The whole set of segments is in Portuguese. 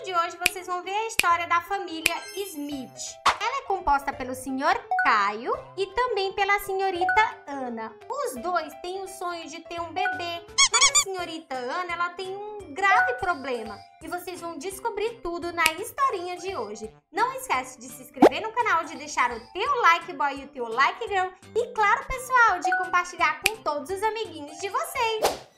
de hoje vocês vão ver a história da família Smith. Ela é composta pelo senhor Caio e também pela senhorita Ana. Os dois têm o sonho de ter um bebê, mas a senhorita Ana ela tem um grave problema. E vocês vão descobrir tudo na historinha de hoje. Não esquece de se inscrever no canal, de deixar o teu like boy e o teu like girl. E claro, pessoal, de compartilhar com todos os amiguinhos de vocês.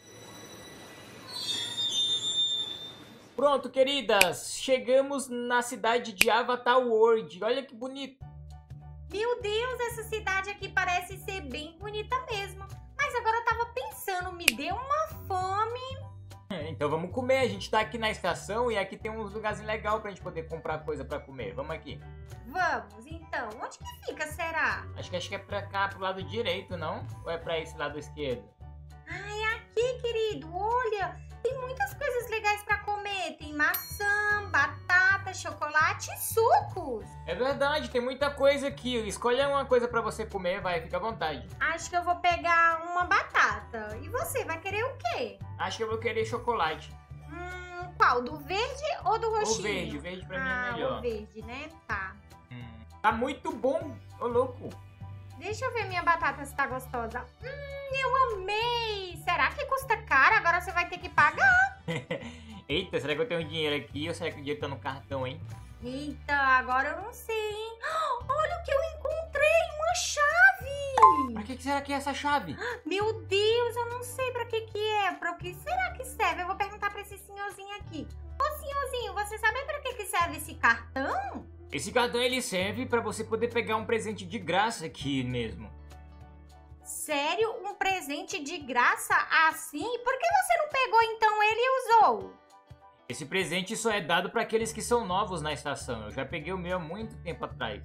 Pronto, queridas, chegamos na cidade de Avatar World. Olha que bonito. Meu Deus, essa cidade aqui parece ser bem bonita mesmo. Mas agora eu tava pensando, me deu uma fome. Então vamos comer, a gente tá aqui na estação e aqui tem uns lugares legais pra gente poder comprar coisa pra comer. Vamos aqui. Vamos, então. Onde que fica, será? Acho que é pra cá, pro lado direito, não? Ou é pra esse lado esquerdo? Ai, aqui, querido, olha, tem muitas coisas legais pra comer. Tem maçã, batata, chocolate e sucos. É verdade, tem muita coisa aqui. Escolha uma coisa pra você comer, vai, fica à vontade. Acho que eu vou pegar uma batata. E você, vai querer o quê? Acho que eu vou querer chocolate. Qual? Do verde ou do roxinho? O verde pra mim é melhor. O verde, né? Tá. Tá muito bom, ô louco. Deixa eu ver minha batata se tá gostosa. Eu amei! Será que custa caro? Agora você vai ter que pagar. Eita, será que eu tenho dinheiro aqui ou será que o dinheiro tá no cartão, hein? Eita, agora eu não sei, hein? Olha o que eu encontrei! Uma chave! Pra que será que é essa chave? Meu Deus, eu não sei pra que é. Pra que será que serve? Eu vou perguntar pra esse senhorzinho aqui. Ô, senhorzinho, você sabe pra que serve esse cartão? Esse cartão ele serve pra você poder pegar um presente de graça aqui mesmo. Sério? Um presente de graça assim? Por que você não pegou então ele e usou? Esse presente só é dado pra aqueles que são novos na estação. Eu já peguei o meu há muito tempo atrás.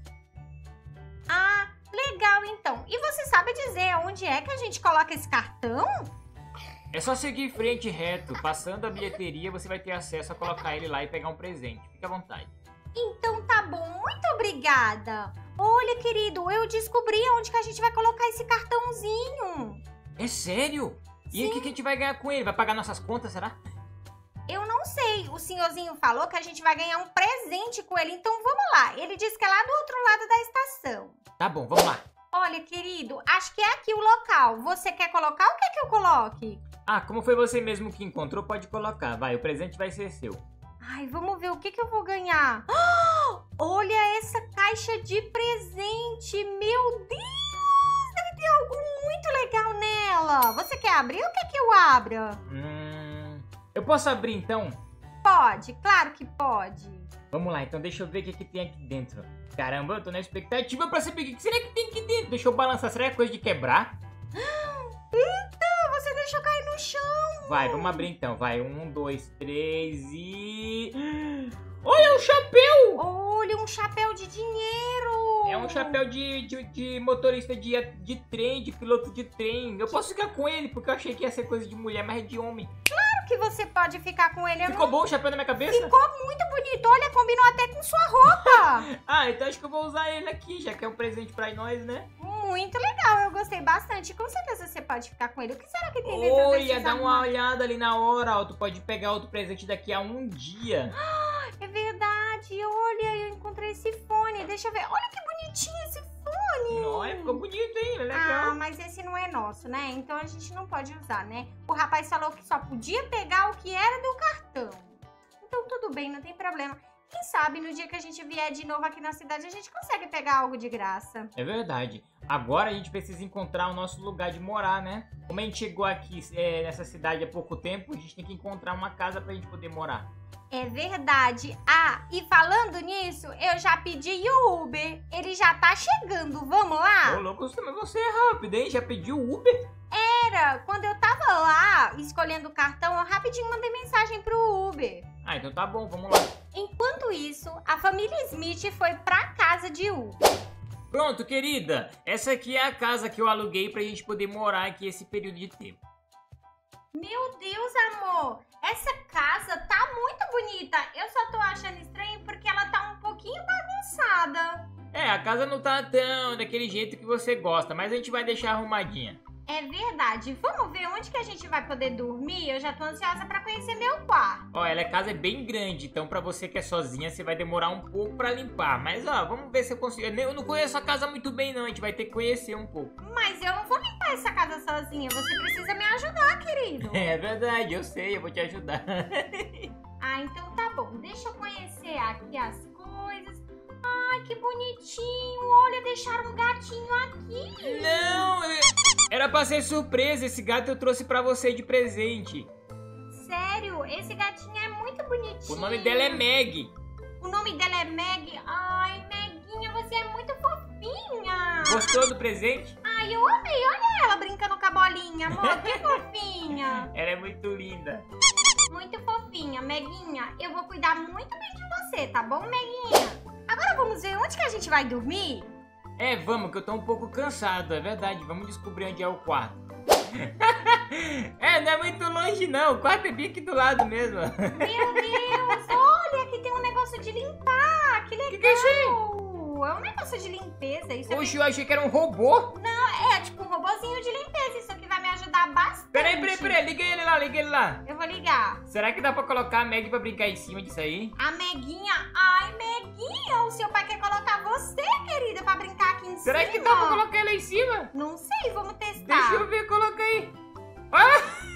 Ah, legal então. E você sabe dizer onde é que a gente coloca esse cartão? É só seguir em frente reto. Passando a bilheteria, você vai ter acesso a colocar ele lá e pegar um presente. Fique à vontade. Então tá bom, muito obrigada. Olha, querido, eu descobri onde que a gente vai colocar esse cartãozinho. É sério? Sim. E o que a gente vai ganhar com ele? Vai pagar nossas contas, será? Eu não sei, o senhorzinho falou que a gente vai ganhar um presente com ele, então vamos lá. Ele disse que é lá do outro lado da estação. Tá bom, vamos lá. Olha, querido, acho que é aqui o local. Você quer colocar? O que é que eu coloque? Ah, como foi você mesmo que encontrou, pode colocar. Vai, o presente vai ser seu. Ai, vamos ver o que eu vou ganhar. Olha essa caixa de presente. Meu Deus, deve ter algo muito legal nela. Você quer abrir ou quer que eu abra? Eu posso abrir então? Pode, claro que pode. Vamos lá, então deixa eu ver o que tem aqui dentro. Caramba, eu tô na expectativa pra saber o que será que tem aqui dentro. Deixa eu balançar, será que é coisa de quebrar? Eita, você deixou cair no chão. Vai, vamos abrir então, vai. 1, 2, 3 e... Olha um chapéu! Olha, um chapéu de dinheiro. É um chapéu de motorista de trem, de piloto de trem. Eu posso ficar com ele, porque eu achei que ia ser coisa de mulher, mas é de homem. Claro que você pode ficar com ele. Ficou bom o chapéu na minha cabeça? Ficou muito bonito. Olha, combinou até com sua roupa. Ah, então acho que eu vou usar ele aqui, já que é um presente pra nós, né? Muito legal, eu gostei bastante. Com certeza você pode ficar com ele. O que será que tem dentro desses Olha, dá uma armários? olhada ali na hora, ó. Tu pode pegar outro presente daqui a um dia. É verdade, olha, eu encontrei esse fone. Deixa eu ver, olha que bonitinho esse fone. Olha, ficou bonito, hein? É Ah, legal. mas esse não é nosso, né? Então a gente não pode usar, né? O rapaz falou que só podia pegar o que era do cartão. Então tudo bem, não tem problema. Quem sabe no dia que a gente vier de novo aqui na cidade a gente consegue pegar algo de graça. É verdade. Agora a gente precisa encontrar o nosso lugar de morar, né? Como a gente chegou aqui nessa cidade há pouco tempo, a gente tem que encontrar uma casa pra gente poder morar. É verdade. Ah, e falando nisso, eu já pedi o Uber. Ele já tá chegando, vamos lá? Ô, louco, você é rápido, hein? Já pediu o Uber? Quando eu tava lá escolhendo o cartão, eu rapidinho mandei mensagem pro Uber. Ah, então tá bom, vamos lá. Enquanto isso, a família Smith foi pra casa de Uber. Pronto, querida. Essa aqui é a casa que eu aluguei pra gente poder morar aqui esse período de tempo. Meu Deus, amor, essa casa tá muito bonita. Eu só tô achando estranho porque ela tá um pouquinho bagunçada. É, a casa não tá tão daquele jeito que você gosta, mas a gente vai deixar arrumadinha. É verdade. Vamos ver onde que a gente vai poder dormir? Eu já tô ansiosa pra conhecer meu quarto. Ó, a casa é bem grande, então pra você que é sozinha, você vai demorar um pouco pra limpar. Mas, ó, vamos ver se eu consigo. Eu não conheço a casa muito bem, não. A gente vai ter que conhecer um pouco. Mas eu não vou limpar essa casa sozinha. Você precisa me ajudar, querido. É verdade, eu sei. Eu vou te ajudar. Ah, então tá bom. Deixa eu conhecer aqui as coisas. Ai, que bonitinho. Olha, deixaram um gatinho aqui. Não, era pra ser surpresa. Esse gato eu trouxe pra você de presente. Sério? Esse gatinho é muito bonitinho. O nome dela é Meg. O nome dela é Meg? Ai, Meguinha, você é muito fofinha. Gostou do presente? Ai, eu amei. Olha ela brincando com a bolinha, amor. Que fofinha. Ela é muito linda. Muito fofinha, Meguinha. Eu vou cuidar muito bem de você, tá bom, Meguinha? Agora vamos ver onde que a gente vai dormir? É, vamos, que eu tô um pouco cansado, é verdade. Vamos descobrir onde é o quarto. É, não é muito longe não. O quarto é bem aqui do lado mesmo. Meu Deus, olha, aqui tem um negócio de limpar. Que legal. Que é isso aí? É um negócio de limpeza. Isso Oxe, eu achei que era um robô. é tipo um robozinho de limpeza. Isso aqui vai me ajudar bastante. Peraí, liga ele lá. Eu vou ligar. Será que dá pra colocar a Meg pra brincar em cima disso aí? A Meguinha? Ai, Meguinha, o seu pai quer colocar você, querida, pra brincar aqui em Será cima. que dá pra colocar ela em cima? Não sei, vamos testar. Deixa eu ver, coloca aí. Ah!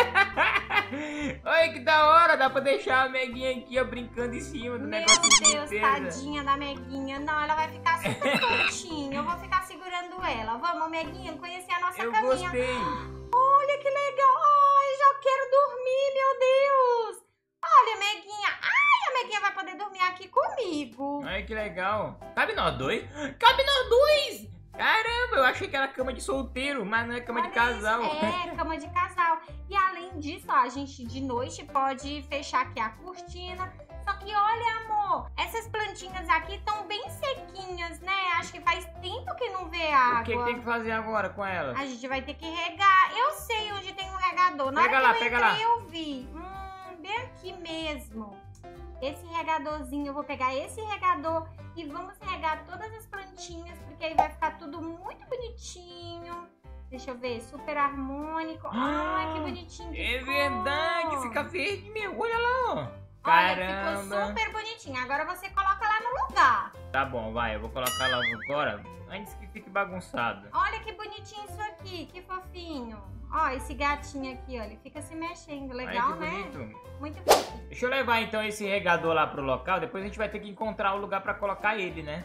Olha que da hora, dá pra deixar a Meguinha aqui, ó, brincando em cima do negócio de Meu Deus, limpeza. tadinha da Meguinha. Não, ela vai ficar super tontinha. Eu vou ficar segurando ela. Vamos, Meguinha, conhecer a nossa Eu caminha. gostei. Olha que legal. Ai, já quero dormir, meu Deus. Olha, Meguinha. Ai, a Meguinha vai poder dormir aqui comigo. Olha que legal. Cabe nós dois? Cabe nós dois! Caramba, eu achei que era cama de solteiro, mas não é cama de Olha casal. isso, é, cama de casal. E além disso, ó, a gente de noite pode fechar aqui a cortina. Só que olha, amor, essas plantinhas aqui estão bem sequinhas, né? Acho que faz tempo que não vê água. O que tem que fazer agora com ela? A gente vai ter que regar. Eu sei onde tem um regador. Na Pega hora lá, que eu pega entrei, lá. eu vi. Bem aqui mesmo. Esse regadorzinho, eu vou pegar esse regador e vamos regar todas as plantinhas, porque aí vai ficar tudo muito bonitinho. Deixa eu ver, super harmônico. Ai, que bonitinho que É ficou. verdade, fica verde mesmo. Olha lá, ó. Olha, Caramba. ficou super bonitinho. Agora você coloca lá no lugar. Tá bom, vai, eu vou colocar lá agora, antes que fique bagunçado. Olha que bonitinho isso aqui, que fofinho. Ó, esse gatinho aqui, ó, ele fica se mexendo. Legal, Olha que né? bonito. Muito fofinho. Deixa eu levar então esse regador lá pro local, depois a gente vai ter que encontrar o lugar pra colocar ele, né?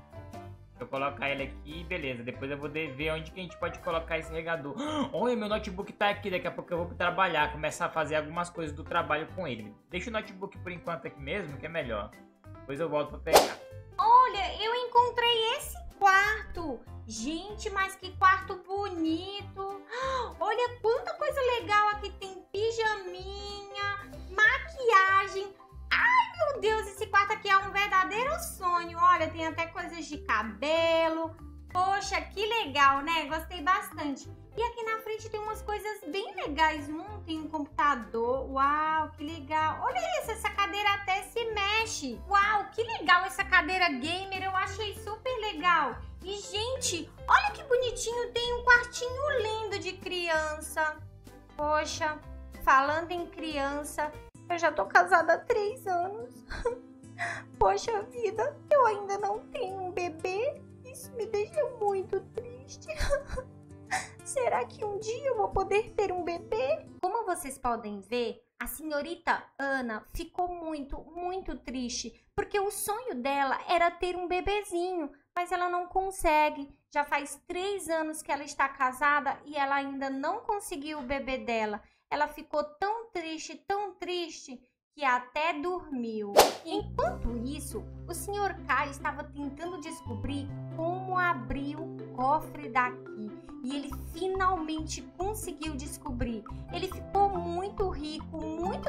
Deixa eu colocar ele aqui, beleza. Depois eu vou ver onde que a gente pode colocar esse regador. Olha, meu notebook tá aqui, daqui a pouco eu vou trabalhar, começar a fazer algumas coisas do trabalho com ele. Deixa o notebook por enquanto aqui mesmo, que é melhor. Depois eu volto pra pegar. Olha, eu encontrei esse quarto. Gente, mas que quarto bonito. Olha quanta coisa legal aqui. Tem pijaminha, maquiagem. Ai, meu Deus, esse quarto aqui é um verdadeiro sonho. Olha, tem até coisas de cabelo. Poxa, que legal, né? Gostei bastante. E aqui na frente tem umas coisas bem legais. Tem um computador. Uau, que legal. Olha isso, essa cadeira até se mexe. Uau, que legal essa cadeira gamer. Eu achei super legal. E, gente, olha que bonitinho. Tem um quartinho lindo de criança. Poxa, falando em criança, eu já tô casada há 3 anos. Poxa vida, eu ainda não tenho um bebê. Isso me deixa muito triste. Será que um dia eu vou poder ter um bebê? Como vocês podem ver, a senhorita Ana ficou muito triste, porque o sonho dela era ter um bebezinho, mas ela não consegue. Já faz 3 anos que ela está casada e ela ainda não conseguiu o bebê dela. Ela ficou tão triste, que até dormiu. Enquanto isso, o Sr. Caio estava tentando descobrir como abrir o cofre daqui. E ele finalmente conseguiu descobrir. Ele ficou muito rico.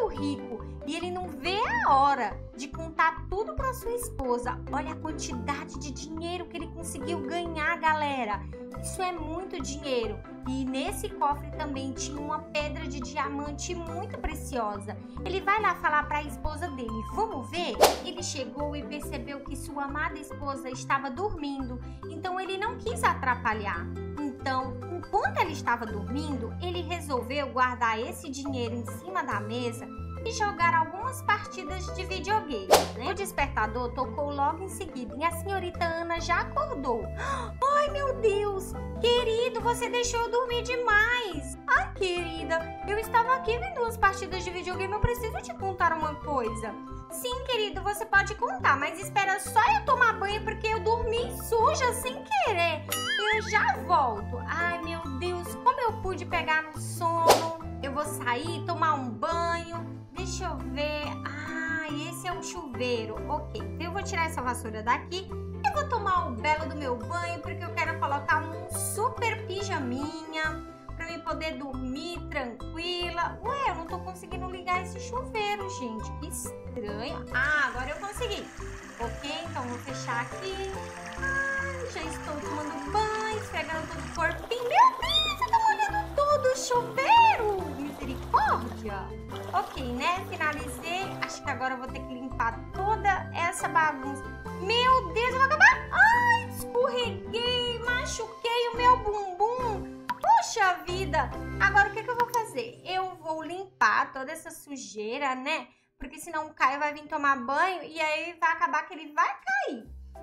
E ele não vê a hora de contar tudo para sua esposa. Olha a quantidade de dinheiro que ele conseguiu ganhar, galera. Isso é muito dinheiro. E nesse cofre também tinha uma pedra de diamante muito preciosa. Ele vai lá falar para a esposa dele. Vamos ver? Ele chegou e percebeu que sua amada esposa estava dormindo. Então ele não quis atrapalhar. Então, Enquanto ela estava dormindo, ele resolveu guardar esse dinheiro em cima da mesa e jogar algumas partidas de videogame, né? O despertador tocou logo em seguida e a senhorita Ana já acordou. Ai, meu Deus! Querido, você deixou eu dormir demais! Ai, querida, eu estava aqui vendo umas partidas de videogame, eu preciso te contar uma coisa. Sim, querido, você pode contar, mas espera só eu tomar banho porque eu dormi suja sem querer. Eu já volto. Ai, meu Deus, como eu pude pegar no sono? Eu vou sair, tomar um banho. Deixa eu ver. Ah, esse é um chuveiro. Ok, então eu vou tirar essa vassoura daqui. Eu vou tomar o belo do meu banho porque eu quero colocar um super pijaminha pra eu poder dormir tranquila. Ué, eu não tô conseguindo ligar esse chuveiro, gente. Que estranho. Ah, agora eu consegui. Ok, então vou fechar aqui. Ah, já estou tomando banho, esfregando todo o corpinho. Meu Deus, você tá molhando todo o chuveiro. Misericórdia. Ok, né? Finalizei. Acho que agora eu vou ter que limpar toda essa bagunça. Meu Deus, eu vou acabar. Ai, escorreguei, machuquei o meu bumbum. Poxa vida. Agora o que eu vou fazer? Eu vou limpar toda essa sujeira, né? Porque senão o Caio vai vir tomar banho e aí vai acabar que ele vai cair.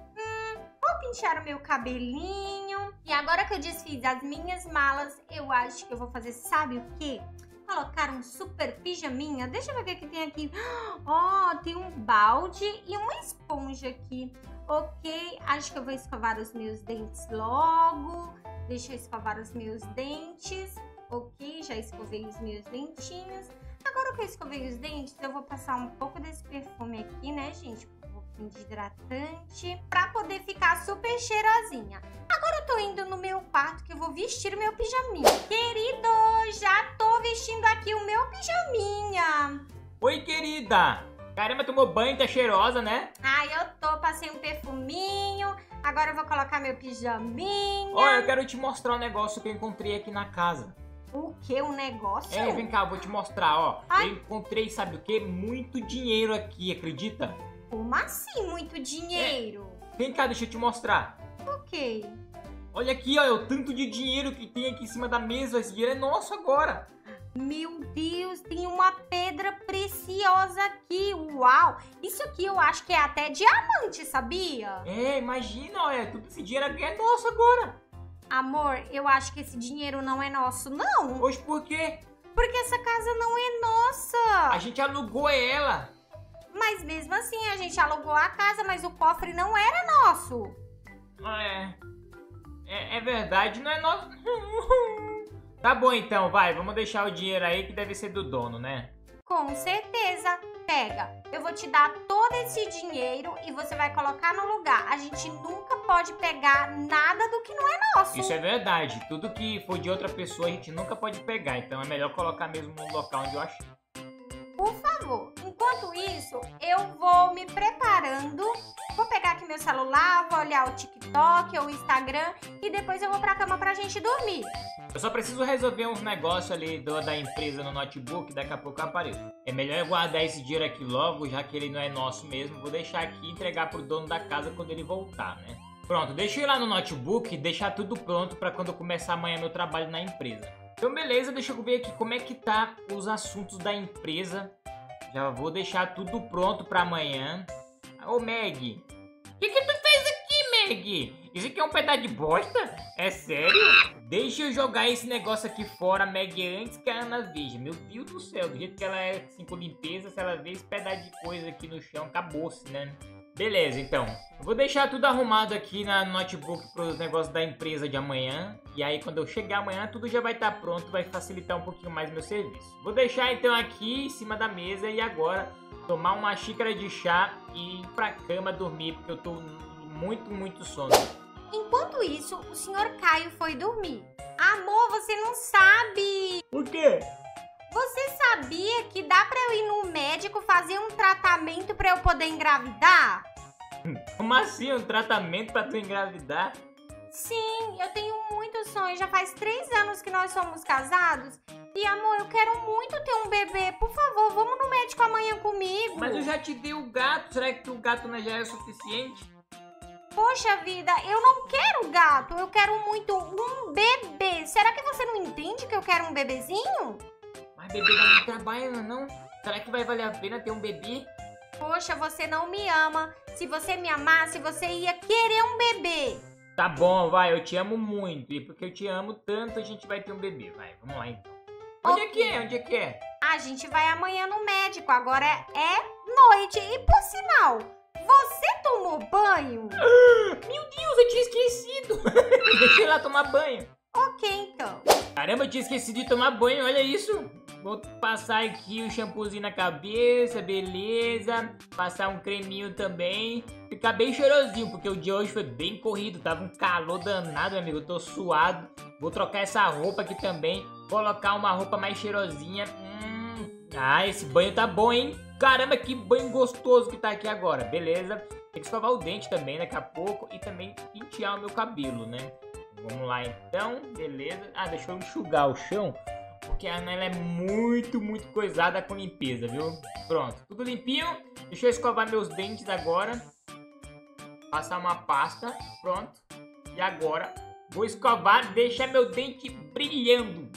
Vou pintar o meu cabelinho. E agora que eu desfiz as minhas malas, eu acho que eu vou fazer, sabe o quê? Colocar um super pijaminha. Deixa eu ver o que tem aqui. Ó, tem um balde e uma esponja aqui. Ok, acho que eu vou escovar os meus dentes logo. Deixa eu escovar os meus dentes. Ok, já escovei os meus dentinhos. Agora que eu escovei os dentes, eu vou passar um pouco desse perfume aqui, né, gente? Um pouquinho de hidratante, pra poder ficar super cheirosinha. Agora eu tô indo no meu quarto que eu vou vestir o meu pijaminha. Querido, já tô vestindo aqui o meu pijaminha. Oi, querida. Caramba, tomou banho, tá cheirosa, né? Ai, eu tô, passei um perfuminho. Agora eu vou colocar meu pijaminha. Olha, eu quero te mostrar um negócio que eu encontrei aqui na casa. O que? Um negócio? É, vem cá, eu vou te mostrar, ó. Ai. Eu encontrei, sabe o que? Muito dinheiro aqui, acredita? Como assim, muito dinheiro? Vem cá, deixa eu te mostrar. Ok. Olha aqui, ó, é o tanto de dinheiro que tem aqui em cima da mesa. Esse dinheiro é nosso agora. Meu Deus, tem uma pedra preciosa aqui. Uau! Isso aqui eu acho que é até diamante, sabia? É, imagina, olha, tudo esse dinheiro aqui é nosso agora. Amor, eu acho que esse dinheiro não é nosso, não. Hoje por quê? Porque essa casa não é nossa. A gente alugou ela. Mas mesmo assim, a gente alugou a casa, mas o cofre não era nosso. É verdade, não é nosso. Tá bom então, vai, vamos deixar o dinheiro aí que deve ser do dono, né? Com certeza. Pega, eu vou te dar todo esse dinheiro e você vai colocar no lugar. A gente nunca pode pegar nada do que não é nosso. Isso é verdade, tudo que for de outra pessoa a gente nunca pode pegar, então é melhor colocar mesmo no local onde eu achei. Por favor, enquanto isso, eu vou me preparando. Vou pegar aqui meu celular, vou olhar o TikTok ou o Instagram e depois eu vou pra cama pra gente dormir. Eu só preciso resolver uns negócios ali da empresa no notebook, daqui a pouco eu apareço. É melhor eu guardar esse dinheiro aqui logo, já que ele não é nosso mesmo. Vou deixar aqui e entregar pro dono da casa quando ele voltar, né? Pronto, deixa eu ir lá no notebook e deixar tudo pronto pra quando eu começar amanhã meu trabalho na empresa. Então beleza, deixa eu ver aqui como é que tá os assuntos da empresa. Já vou deixar tudo pronto pra amanhã. Ô Meg, o que tu fez aqui, Meg? Isso aqui é um pedaço de bosta? É sério? Deixa eu jogar esse negócio aqui fora, Meg, antes que a Ana veja. Meu Deus do céu, do jeito que ela é assim com limpeza, se ela vê esse pedaço de coisa aqui no chão, acabou-se, né? Beleza, então. Eu vou deixar tudo arrumado aqui no notebook para os negócios da empresa de amanhã. E aí, quando eu chegar amanhã, tudo já vai estar pronto, vai facilitar um pouquinho mais meu serviço. Vou deixar, então, aqui em cima da mesa e agora tomar uma xícara de chá e ir pra cama dormir, porque eu tô muito sono. Enquanto isso, o senhor Caio foi dormir. Amor, você não sabe! Por quê? Você sabia que dá pra eu ir no médico fazer um tratamento pra eu poder engravidar? Como assim? Um tratamento pra tu engravidar? Sim, eu tenho muito sonho. Já faz 3 anos que nós somos casados. E amor, eu quero muito ter um bebê. Por favor, vamos no médico amanhã comigo. Mas eu já te dei o gato. Será que o gato não já é suficiente? Poxa vida, eu não quero gato, eu quero muito um bebê. Será que você não entende que eu quero um bebezinho? Mas bebê dá muito trabalho, não? Será que vai valer a pena ter um bebê? Poxa, você não me ama. Se você me amasse, você ia querer um bebê. Tá bom, vai, eu te amo muito. E porque eu te amo tanto, a gente vai ter um bebê. Vai, vamos lá então. Onde é que é? Onde é que é? A gente vai amanhã no médico, agora é noite. E por sinal, você tomou banho? Meu Deus, eu tinha esquecido. Deixei lá tomar banho. Ok, então. Caramba, eu tinha esquecido de tomar banho, olha isso. Vou passar aqui o shampoozinho na cabeça, beleza. Passar um creminho também. Ficar bem cheirosinho, porque o dia hoje foi bem corrido. Tava um calor danado, meu amigo. Eu tô suado. Vou trocar essa roupa aqui também. Colocar uma roupa mais cheirosinha. Ah, esse banho tá bom, hein? Caramba, que banho gostoso que tá aqui agora. Beleza. Tem que escovar o dente também daqui a pouco. E também pentear o meu cabelo, né? Vamos lá então, beleza. Ah, deixa eu enxugar o chão. Porque a Ana ela é muito coisada com limpeza, viu? Pronto, tudo limpinho. Deixa eu escovar meus dentes agora. Passar uma pasta, pronto. E agora vou escovar, deixar meu dente brilhando.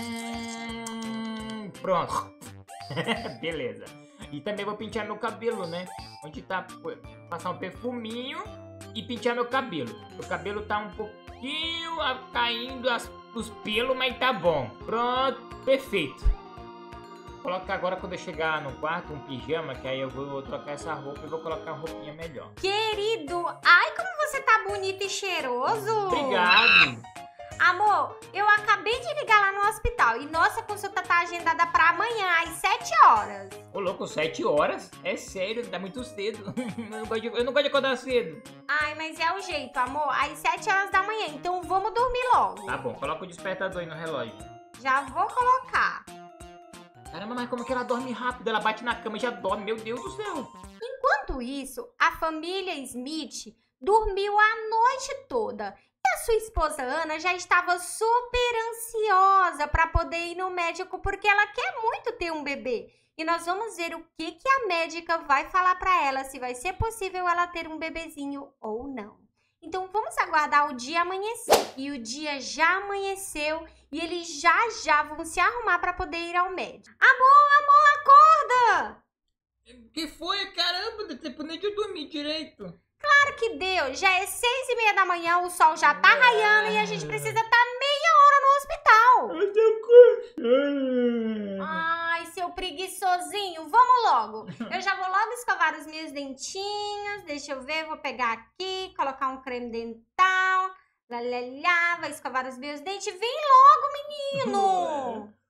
Pronto. Beleza. E também vou pentear meu cabelo, né? Onde tá? Passar um perfuminho e pentear meu cabelo. Meu cabelo tá um pouquinho caindo os pelos, mas tá bom. Pronto, perfeito. Vou colocar agora quando eu chegar no quarto um pijama, que aí eu vou trocar essa roupa e vou colocar uma roupinha melhor. Querido, ai como você tá bonito e cheiroso. Obrigado. Amor, eu acabei de ligar lá no hospital e nossa consulta tá agendada pra amanhã, às 7 horas. Ô louco, 7 horas? É sério, tá muito cedo. Eu não gosto de acordar cedo. Ai, mas é o jeito, amor, às 7 horas da manhã, então vamos dormir logo. Tá bom, coloca o despertador aí no relógio. Já vou colocar. Caramba, mas como que ela dorme rápido? Ela bate na cama e já dorme, meu Deus do céu. Enquanto isso, a família Smith dormiu a noite toda. E a sua esposa Ana já estava super ansiosa para poder ir no médico porque ela quer muito ter um bebê. E nós vamos ver o que a médica vai falar para ela, se vai ser possível ela ter um bebezinho ou não. Então vamos aguardar o dia amanhecer. E o dia já amanheceu e eles já vão se arrumar para poder ir ao médico. Amor, acorda! Que foi? Caramba, não tem tempo nem de eu dormir direito. Claro que deu, já é 6h30 da manhã, o sol já tá raiando e a gente precisa estar meia hora no hospital. Eu tô coçando. Ai, seu preguiçosinho, vamos logo. Eu já vou logo escovar os meus dentinhos, deixa eu ver, vou pegar aqui, colocar um creme dental, vai escovar os meus dentes. Vem logo, menino.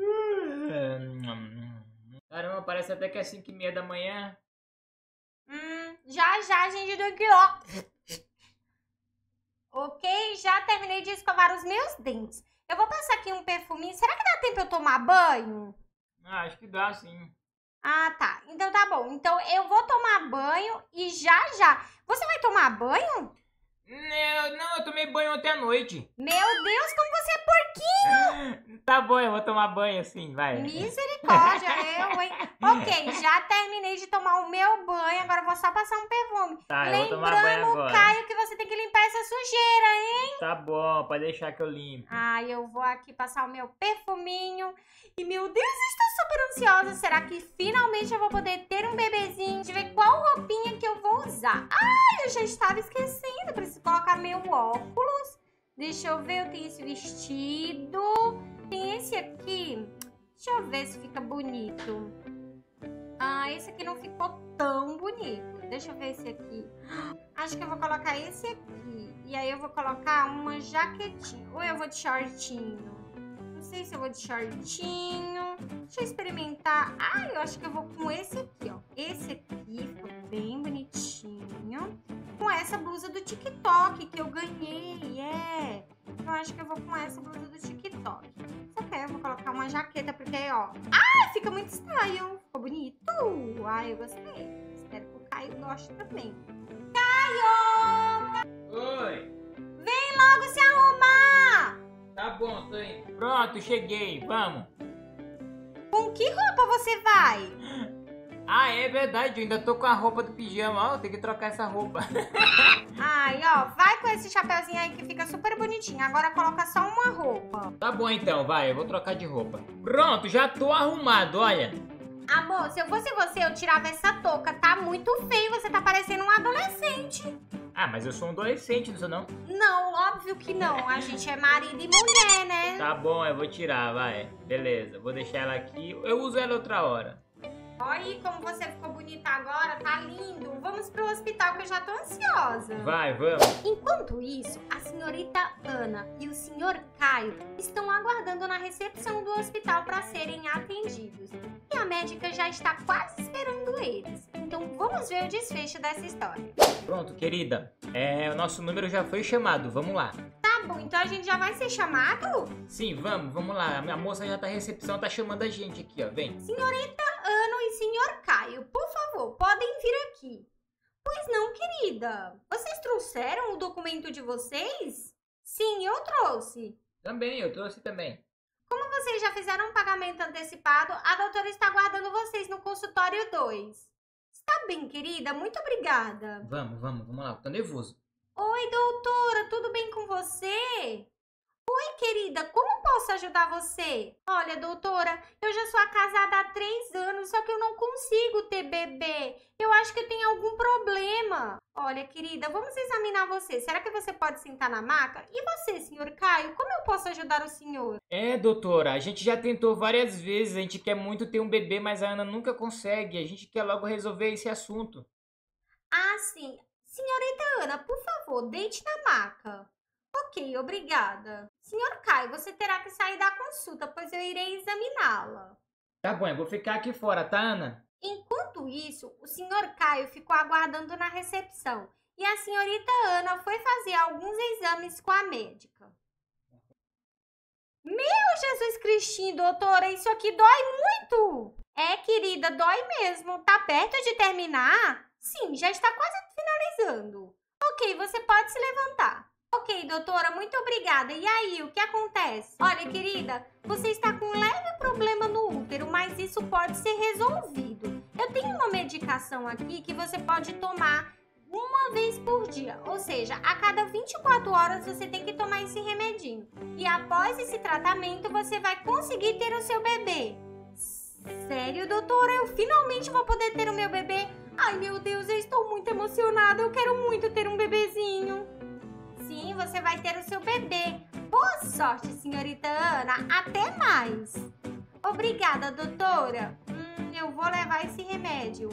Caramba, parece até que é 5h30 da manhã. Já a gente tem que ir, ó. Ok, já terminei de escovar os meus dentes. Eu vou passar aqui um perfuminho. Será que dá tempo eu tomar banho? Ah, acho que dá sim. Ah, tá. Então tá bom. Então eu vou tomar banho e já. Você vai tomar banho? Não, eu tomei banho ontem à noite. Meu Deus, como você é porquinho! Tá bom, eu vou tomar banho sim, vai. Misericórdia, hein? Ok, já terminei de tomar o meu banho, agora eu vou só passar um perfume. Tá, eu vou tomar banho Lembrando, agora. Caio, que você tem que limpar essa sujeira, hein? Tá bom, pode deixar que eu limpo. Ah, eu vou aqui passar o meu perfuminho. E, meu Deus, estou super ansiosa. Será que finalmente eu vou poder ter um bebezinho? Deixa eu ver qual roupinha que eu vou usar. Ah, eu já estava esquecendo. Preciso colocar meu óculos. Deixa eu ver, eu tenho esse vestido. Tem esse aqui. Deixa eu ver se fica bonito. Ah, esse aqui não ficou tão bonito. Deixa eu ver esse aqui. Acho que eu vou colocar esse aqui. E aí eu vou colocar uma jaquetinha. Ou eu vou de shortinho? Não sei se eu vou de shortinho. Deixa eu experimentar. Ah, eu acho que eu vou com esse aqui, ó. Esse aqui ficou bem bonitinho. Com essa blusa do TikTok que eu ganhei, Eu acho que eu vou com essa blusa do TikTok. Só que aí eu vou colocar uma jaqueta, porque, ó... Ah, fica muito estranho. Ficou bonito. Ah, eu gostei. Espero que o Caio goste também. Caio! Oi. Vem logo se arrumar! Tá bom, tô indo. Pronto, cheguei, vamos. Com que roupa você vai? Ah, é verdade, eu ainda tô com a roupa do pijama, ó, eu tenho que trocar essa roupa. Ai, ó, vai com esse chapeuzinho aí que fica super bonitinho. Agora coloca só uma roupa. Tá bom então, vai, eu vou trocar de roupa. Pronto, já tô arrumado, olha. Amor, se eu fosse você, eu tirava essa touca. Tá muito feio, você tá parecendo um adolescente. Ah, mas eu sou um adolescente, não sou não? Não, óbvio que não. A gente é marido e mulher, né? Tá bom, eu vou tirar, vai. Beleza, vou deixar ela aqui. Eu uso ela outra hora. Olha aí como você ficou bonita agora, tá lindo. Vamos pro hospital que eu já tô ansiosa. Vai, vamos. Enquanto isso, a senhorita Ana e o senhor Caio estão aguardando na recepção do hospital para serem atendidos. E a médica já está quase esperando eles. Então vamos ver o desfecho dessa história. Pronto, querida. O nosso número já foi chamado, vamos lá. Tá bom, então a gente já vai ser chamado? Sim, vamos lá. A moça já tá na recepção, tá chamando a gente aqui, ó, vem. Senhorita Ana e senhor Caio, por favor, podem vir aqui. Pois não, querida. Vocês trouxeram o documento de vocês? Sim, eu trouxe. Também, eu trouxe também. Como vocês já fizeram um pagamento antecipado, a doutora está aguardando vocês no consultório 2. Está bem, querida? Muito obrigada. Vamos lá, tô nervoso. Oi, doutora, tudo bem com você? Oi, querida, como posso ajudar você? Olha, doutora, eu já sou casada há 3 anos, só que eu não consigo ter bebê. Eu acho que eu tenho algum problema. Olha, querida, vamos examinar você. Será que você pode sentar na maca? E você, senhor Caio, como eu posso ajudar o senhor? Doutora, a gente já tentou várias vezes, a gente quer muito ter um bebê, mas a Ana nunca consegue. A gente quer logo resolver esse assunto. Ah, sim. Senhorita Ana, por favor, deite na maca. Ok, obrigada. Senhor Caio, você terá que sair da consulta, pois eu irei examiná-la. Tá bom, eu vou ficar aqui fora, tá, Ana? Enquanto isso, o senhor Caio ficou aguardando na recepção e a senhorita Ana foi fazer alguns exames com a médica. Meu Jesus Cristinho, doutora, isso aqui dói muito! Querida, dói mesmo. Tá perto de terminar? Sim, já está quase finalizando. Ok, você pode se levantar. Ok, doutora, muito obrigada. E aí, o que acontece? Olha, querida, você está com um leve problema no útero, mas isso pode ser resolvido. Eu tenho uma medicação aqui que você pode tomar uma vez por dia. Ou seja, a cada 24 horas você tem que tomar esse remedinho. E após esse tratamento, você vai conseguir ter o seu bebê. Sério, doutora? Eu finalmente vou poder ter o meu bebê? Ai, meu Deus, eu estou muito emocionada. Eu quero muito ter um bebezinho. Sim, você vai ter o seu bebê. Boa sorte, senhorita Ana. Até mais. Obrigada, doutora. Eu vou levar esse remédio.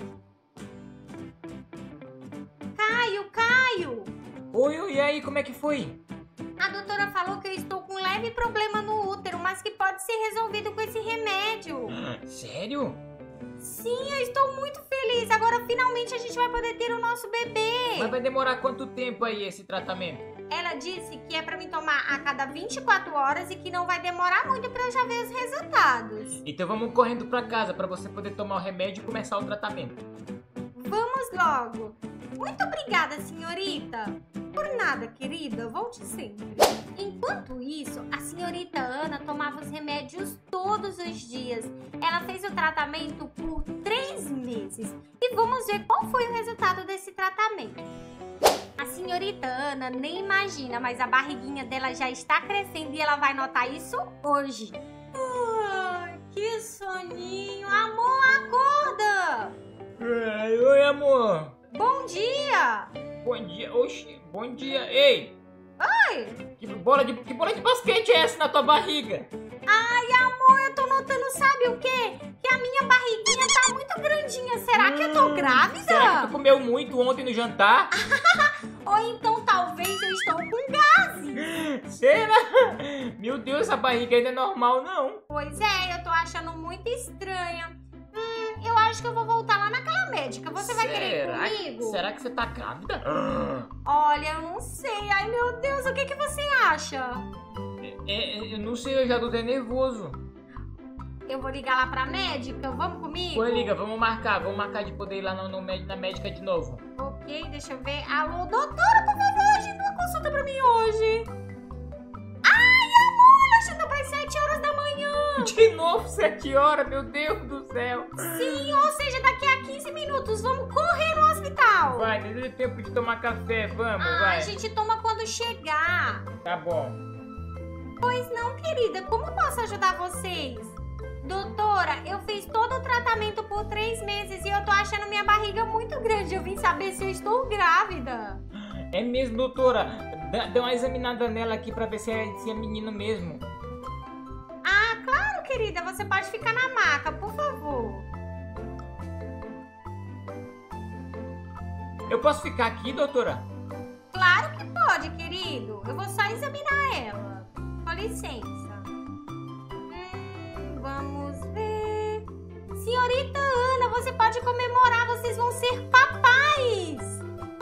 Caio! Oi, e aí, como é que foi? A doutora falou que eu estou com um leve problema no útero, mas que pode ser resolvido com esse remédio. Sério? Sim, eu estou muito feliz. Agora, finalmente, a gente vai poder ter o nosso bebê. Mas vai demorar quanto tempo aí esse tratamento? Ela disse que é pra mim tomar a cada 24 horas e que não vai demorar muito pra eu já ver os resultados. Então vamos correndo pra casa pra você poder tomar o remédio e começar o tratamento. Vamos logo. Muito obrigada, senhorita. Por nada, querida. Volte sempre. Enquanto isso, a senhorita Ana tomava os remédios todos os dias. Ela fez o tratamento por 3 meses. E vamos ver qual foi o resultado desse tratamento. A senhorita Ana nem imagina, mas a barriguinha dela já está crescendo e ela vai notar isso hoje. Ai, que soninho. Amor, acorda! Oi, amor. Bom dia! Bom dia. Oxi, bom dia. Ei! Oi! Que bola de basquete é essa na tua barriga? Ai, amor, eu tô notando, sabe o quê? Que a minha barriguinha tá muito grandinha. Será que eu tô grávida? Será que tu comeu muito ontem no jantar? Ou então talvez eu estou com gases. Será? Meu Deus, essa barriga ainda é normal, não. Pois é, eu tô achando muito estranha. Eu acho que eu vou voltar lá naquela médica. Você vai querer ir comigo? Será que você tá grávida? Olha, eu não sei. Ai, meu Deus, o que você acha? Eu não sei, eu já tô até nervoso. Eu vou ligar lá pra médica. Vamos comigo? Pô, liga, vamos marcar de poder ir lá na médica de novo. Ok, deixa eu ver. Alô, doutora, por favor, agenda uma consulta pra mim hoje. Ai, amor, agenda para as 7 horas da manhã. De novo 7 horas, meu Deus do céu. Sim, ou seja, daqui a 15 minutos. Vamos correr no hospital. Vai, não deu tempo de tomar café, vamos, vai. A gente toma quando chegar. Tá bom. Pois não, querida, como posso ajudar vocês? Doutora, eu fiz todo o tratamento por 3 meses e eu tô achando minha barriga muito grande. Eu vim saber se eu estou grávida. É mesmo, doutora. Dá uma examinada nela aqui pra ver se é menino mesmo. Ah, claro, querida. Você pode ficar na maca, por favor. Eu posso ficar aqui, doutora? Claro que pode, querido. Eu vou só examinar ela. Com licença. Vamos ver. Senhorita Ana, você pode comemorar. Vocês vão ser papais.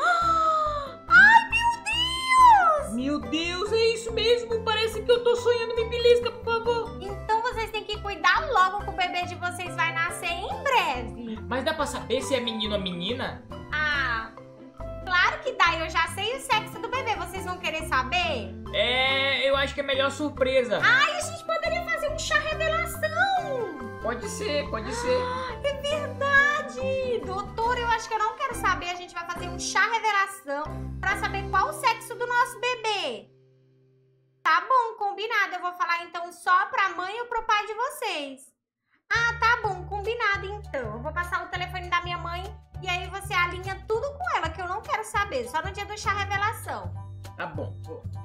Ai, meu Deus! Meu Deus, é isso mesmo? Parece que eu tô sonhando. Me belisca, por favor. Então vocês têm que cuidar logo que o bebê de vocês vai nascer em breve. Mas dá pra saber se é menino ou menina? Ah, claro que dá. Eu já sei o sexo do bebê. Vocês vão querer saber? Eu acho que é melhor surpresa. Ai, a gente poderia fazer um chá revelação. Pode ser, pode ser. É verdade. Doutor, eu acho que eu não quero saber. A gente vai fazer um chá revelação pra saber qual o sexo do nosso bebê. Tá bom, combinado. Eu vou falar então só pra mãe ou pro pai de vocês. Ah, tá bom, combinado então. Eu vou passar o telefone da minha mãe e aí você alinha tudo com ela, que eu não quero saber. Só no dia do chá revelação. Tá bom.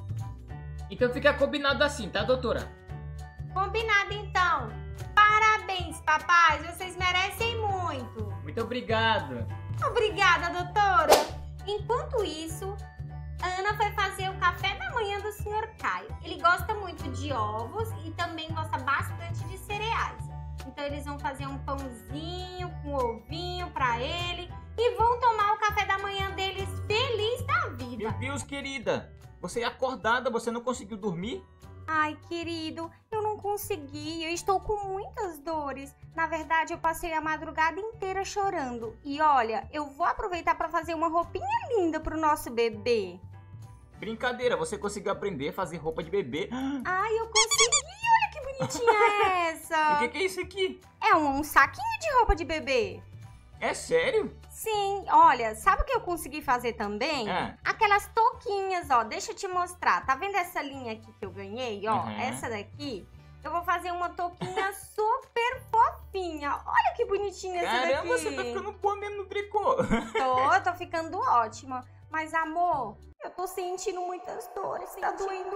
Então fica combinado assim, tá, doutora? Combinado então. Parabéns, papais. Vocês merecem muito. Muito obrigado. Obrigada, doutora. Enquanto isso, a Ana foi fazer o café da manhã do Sr. Caio. Ele gosta muito de ovos e também gosta bastante de cereais. Então eles vão fazer um pãozinho com ovinho pra ele e vão tomar o café da manhã deles feliz da vida. Meu Deus, querida. Você é acordada, você não conseguiu dormir? Ai, querido, eu não consegui, eu estou com muitas dores. Na verdade, eu passei a madrugada inteira chorando. E olha, eu vou aproveitar para fazer uma roupinha linda pro nosso bebê. Brincadeira, você conseguiu aprender a fazer roupa de bebê? Ai, eu consegui, olha que bonitinha é essa. O que é isso aqui? É um saquinho de roupa de bebê. É sério? Sim, olha, sabe o que eu consegui fazer também? Ah. Aquelas touquinhas, ó, deixa eu te mostrar. Tá vendo essa linha aqui que eu ganhei, ó? Uhum. Essa daqui, eu vou fazer uma touquinha super fofinha. Olha que bonitinha essa daqui. Caramba, você tá ficando boa mesmo no tricô. Tô ficando ótima. Mas, amor, eu tô sentindo muitas dores, tá doendo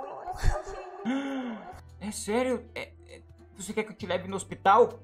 muito. É sério? Você quer que eu te leve no hospital?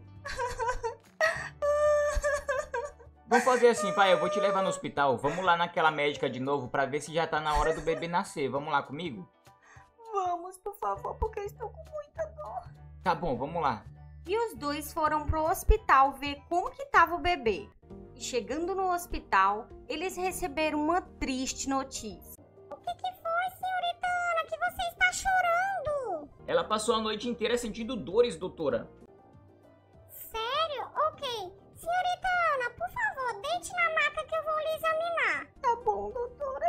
Vamos fazer assim, pai, eu vou te levar no hospital. Vamos lá naquela médica de novo pra ver se já tá na hora do bebê nascer. Vamos lá comigo? Vamos, por favor, porque eu estou com muita dor. Tá bom, vamos lá. E os dois foram pro hospital ver como que tava o bebê. E chegando no hospital, eles receberam uma triste notícia. O que foi, senhorita Ana, que você está chorando? Ela passou a noite inteira sentindo dores, doutora. Sério? Ok. Senhorita Ana, por favor, deite na maca que eu vou lhe examinar. Tá bom, doutora.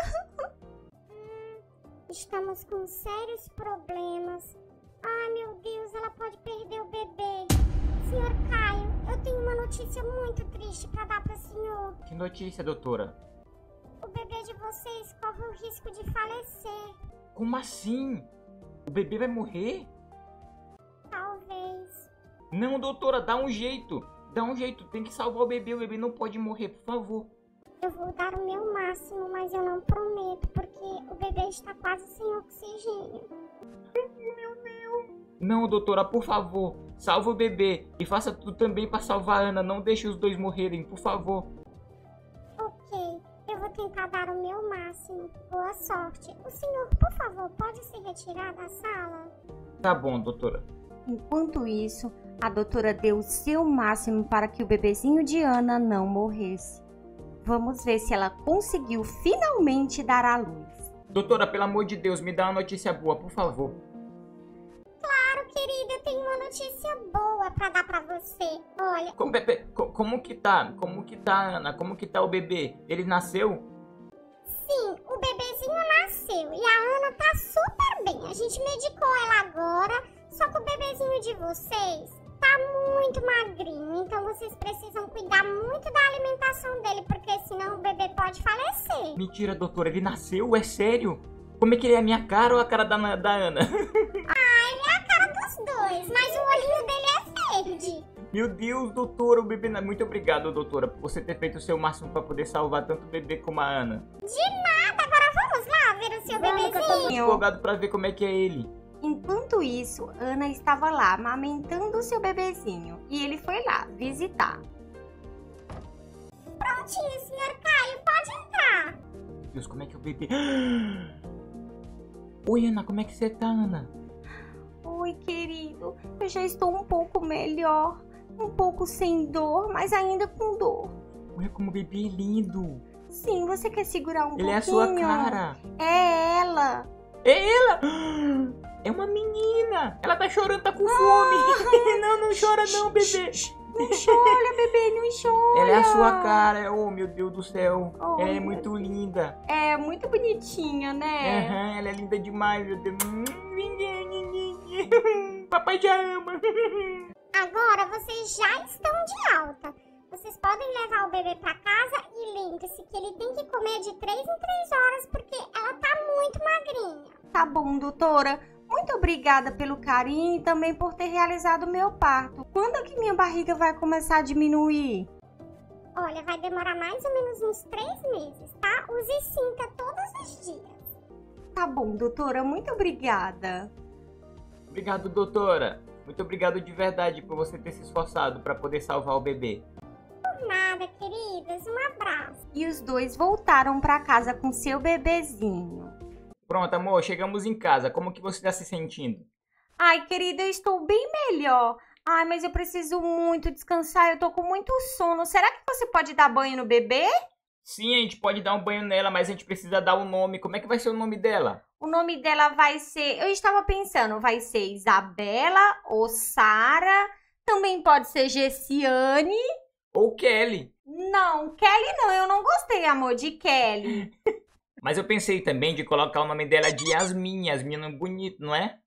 Estamos com sérios problemas. Ai, meu Deus, ela pode perder o bebê. Senhor Caio, eu tenho uma notícia muito triste para dar para o senhor. Que notícia, doutora? O bebê de vocês corre o risco de falecer. Como assim? O bebê vai morrer? Talvez. Não, doutora, dá um jeito. Dá um jeito, tem que salvar o bebê não pode morrer, por favor. Eu vou dar o meu máximo, mas eu não prometo, porque o bebê está quase sem oxigênio. Meu Deus! Não, doutora, por favor, salva o bebê e faça tudo também para salvar a Ana, não deixe os dois morrerem, por favor. Ok, eu vou tentar dar o meu máximo. Boa sorte. O senhor, por favor, pode se retirar da sala? Tá bom, doutora. Enquanto isso, a doutora deu o seu máximo para que o bebezinho de Ana não morresse. Vamos ver se ela conseguiu finalmente dar à luz. Doutora, pelo amor de Deus, me dá uma notícia boa, por favor. Claro, querida, eu tenho uma notícia boa para dar para você. Olha... Como que tá? Como que tá, Ana? Como que tá o bebê? Ele nasceu? Sim, o bebezinho nasceu e a Ana tá super bem. A gente medicou ela agora. Só que o bebezinho de vocês tá muito magrinho, então vocês precisam cuidar muito da alimentação dele, porque senão o bebê pode falecer. Mentira, doutora, ele nasceu? É sério? Como é que ele é a minha cara ou a cara da Ana? Ele é a cara dos dois, mas o olhinho dele é verde. Meu Deus, doutora, o bebê... Muito obrigado, doutora, por você ter feito o seu máximo pra poder salvar tanto o bebê como a Ana. De nada, agora vamos lá ver o seu bebezinho. Tô empolgado pra ver como é que é ele. Enquanto isso, Ana estava lá amamentando o seu bebezinho e ele foi lá visitar. Prontinho, senhor Caio, pode entrar. Meu Deus, como é que é o bebê... Oi, Ana, como é que você tá, Ana? Oi, querido, eu já estou um pouco melhor, um pouco sem dor, mas ainda com dor. Olha como o bebê é lindo. Sim, você quer segurar um pouquinho? Ele é a sua cara. É ela. É ela? É uma menina. Ela tá chorando, tá com fome. Não chora não, bebê. Não chora, bebê, não chora. Ela é a sua cara. Oh, meu Deus do céu. Oh, ela é muito linda. É, muito bonitinha, né? Aham, ela é linda demais, meu Deus. Papai já ama. Agora vocês já estão de alta. Vocês podem levar o bebê pra casa e lembre-se que ele tem que comer de 3 em 3 horas porque ela tá muito magrinha. Tá bom, doutora. Muito obrigada pelo carinho e também por ter realizado o meu parto. Quando é que minha barriga vai começar a diminuir? Olha, vai demorar mais ou menos uns 3 meses, tá? Use cinta todos os dias. Tá bom, doutora. Muito obrigada. Obrigado, doutora. Muito obrigado de verdade por você ter se esforçado para poder salvar o bebê. Por nada, queridas. Um abraço. E os dois voltaram para casa com seu bebezinho. Pronto, amor, chegamos em casa. Como que você está se sentindo? Ai, querida, eu estou bem melhor. Ai, mas eu preciso muito descansar. Eu tô com muito sono. Será que você pode dar banho no bebê? Sim, a gente pode dar um banho nela, mas a gente precisa dar o nome. Como é que vai ser o nome dela? O nome dela vai ser... Eu estava pensando, vai ser Isabela ou Sara. Também pode ser Gessiane. Ou Kelly. Não, Kelly não. Eu não gostei, amor, de Kelly. Mas eu pensei também de colocar o nome dela de Yasmin. Yasmin é bonito, não é?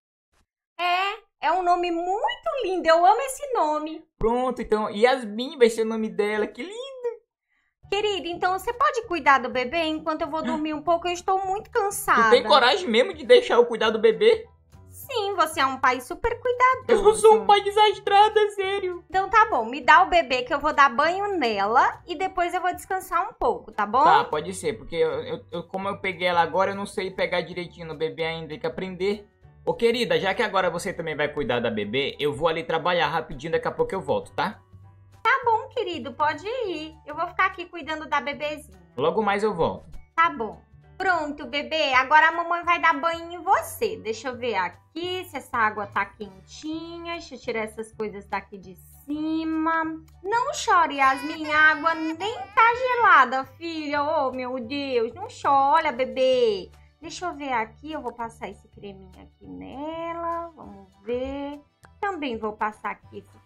É um nome muito lindo. Eu amo esse nome. Pronto, então Yasmin vai ser o nome dela. Que lindo. Querida, então você pode cuidar do bebê enquanto eu vou dormir um pouco? Eu estou muito cansada. Tu tem coragem mesmo de deixar eu cuidar do bebê? Sim, você é um pai super cuidadoso. Eu sou um pai desastrado, é sério. Então tá bom, me dá o bebê que eu vou dar banho nela e depois eu vou descansar um pouco, tá bom? Tá, pode ser, porque como eu peguei ela agora, eu não sei pegar direitinho no bebê ainda, tem que aprender. Ô querida, já que agora você também vai cuidar da bebê, eu vou ali trabalhar rapidinho, daqui a pouco eu volto, tá? Tá bom, querido, pode ir. Eu vou ficar aqui cuidando da bebezinha. Logo mais eu volto. Tá bom. Pronto, bebê, agora a mamãe vai dar banho em você. Deixa eu ver aqui se essa água tá quentinha. Deixa eu tirar essas coisas daqui de cima. Não chore, Yasmin, a água nem tá gelada, filha. Oh, meu Deus, não chora, bebê. Deixa eu ver aqui, eu vou passar esse creminho aqui nela. Vamos ver. Também vou passar aqui esse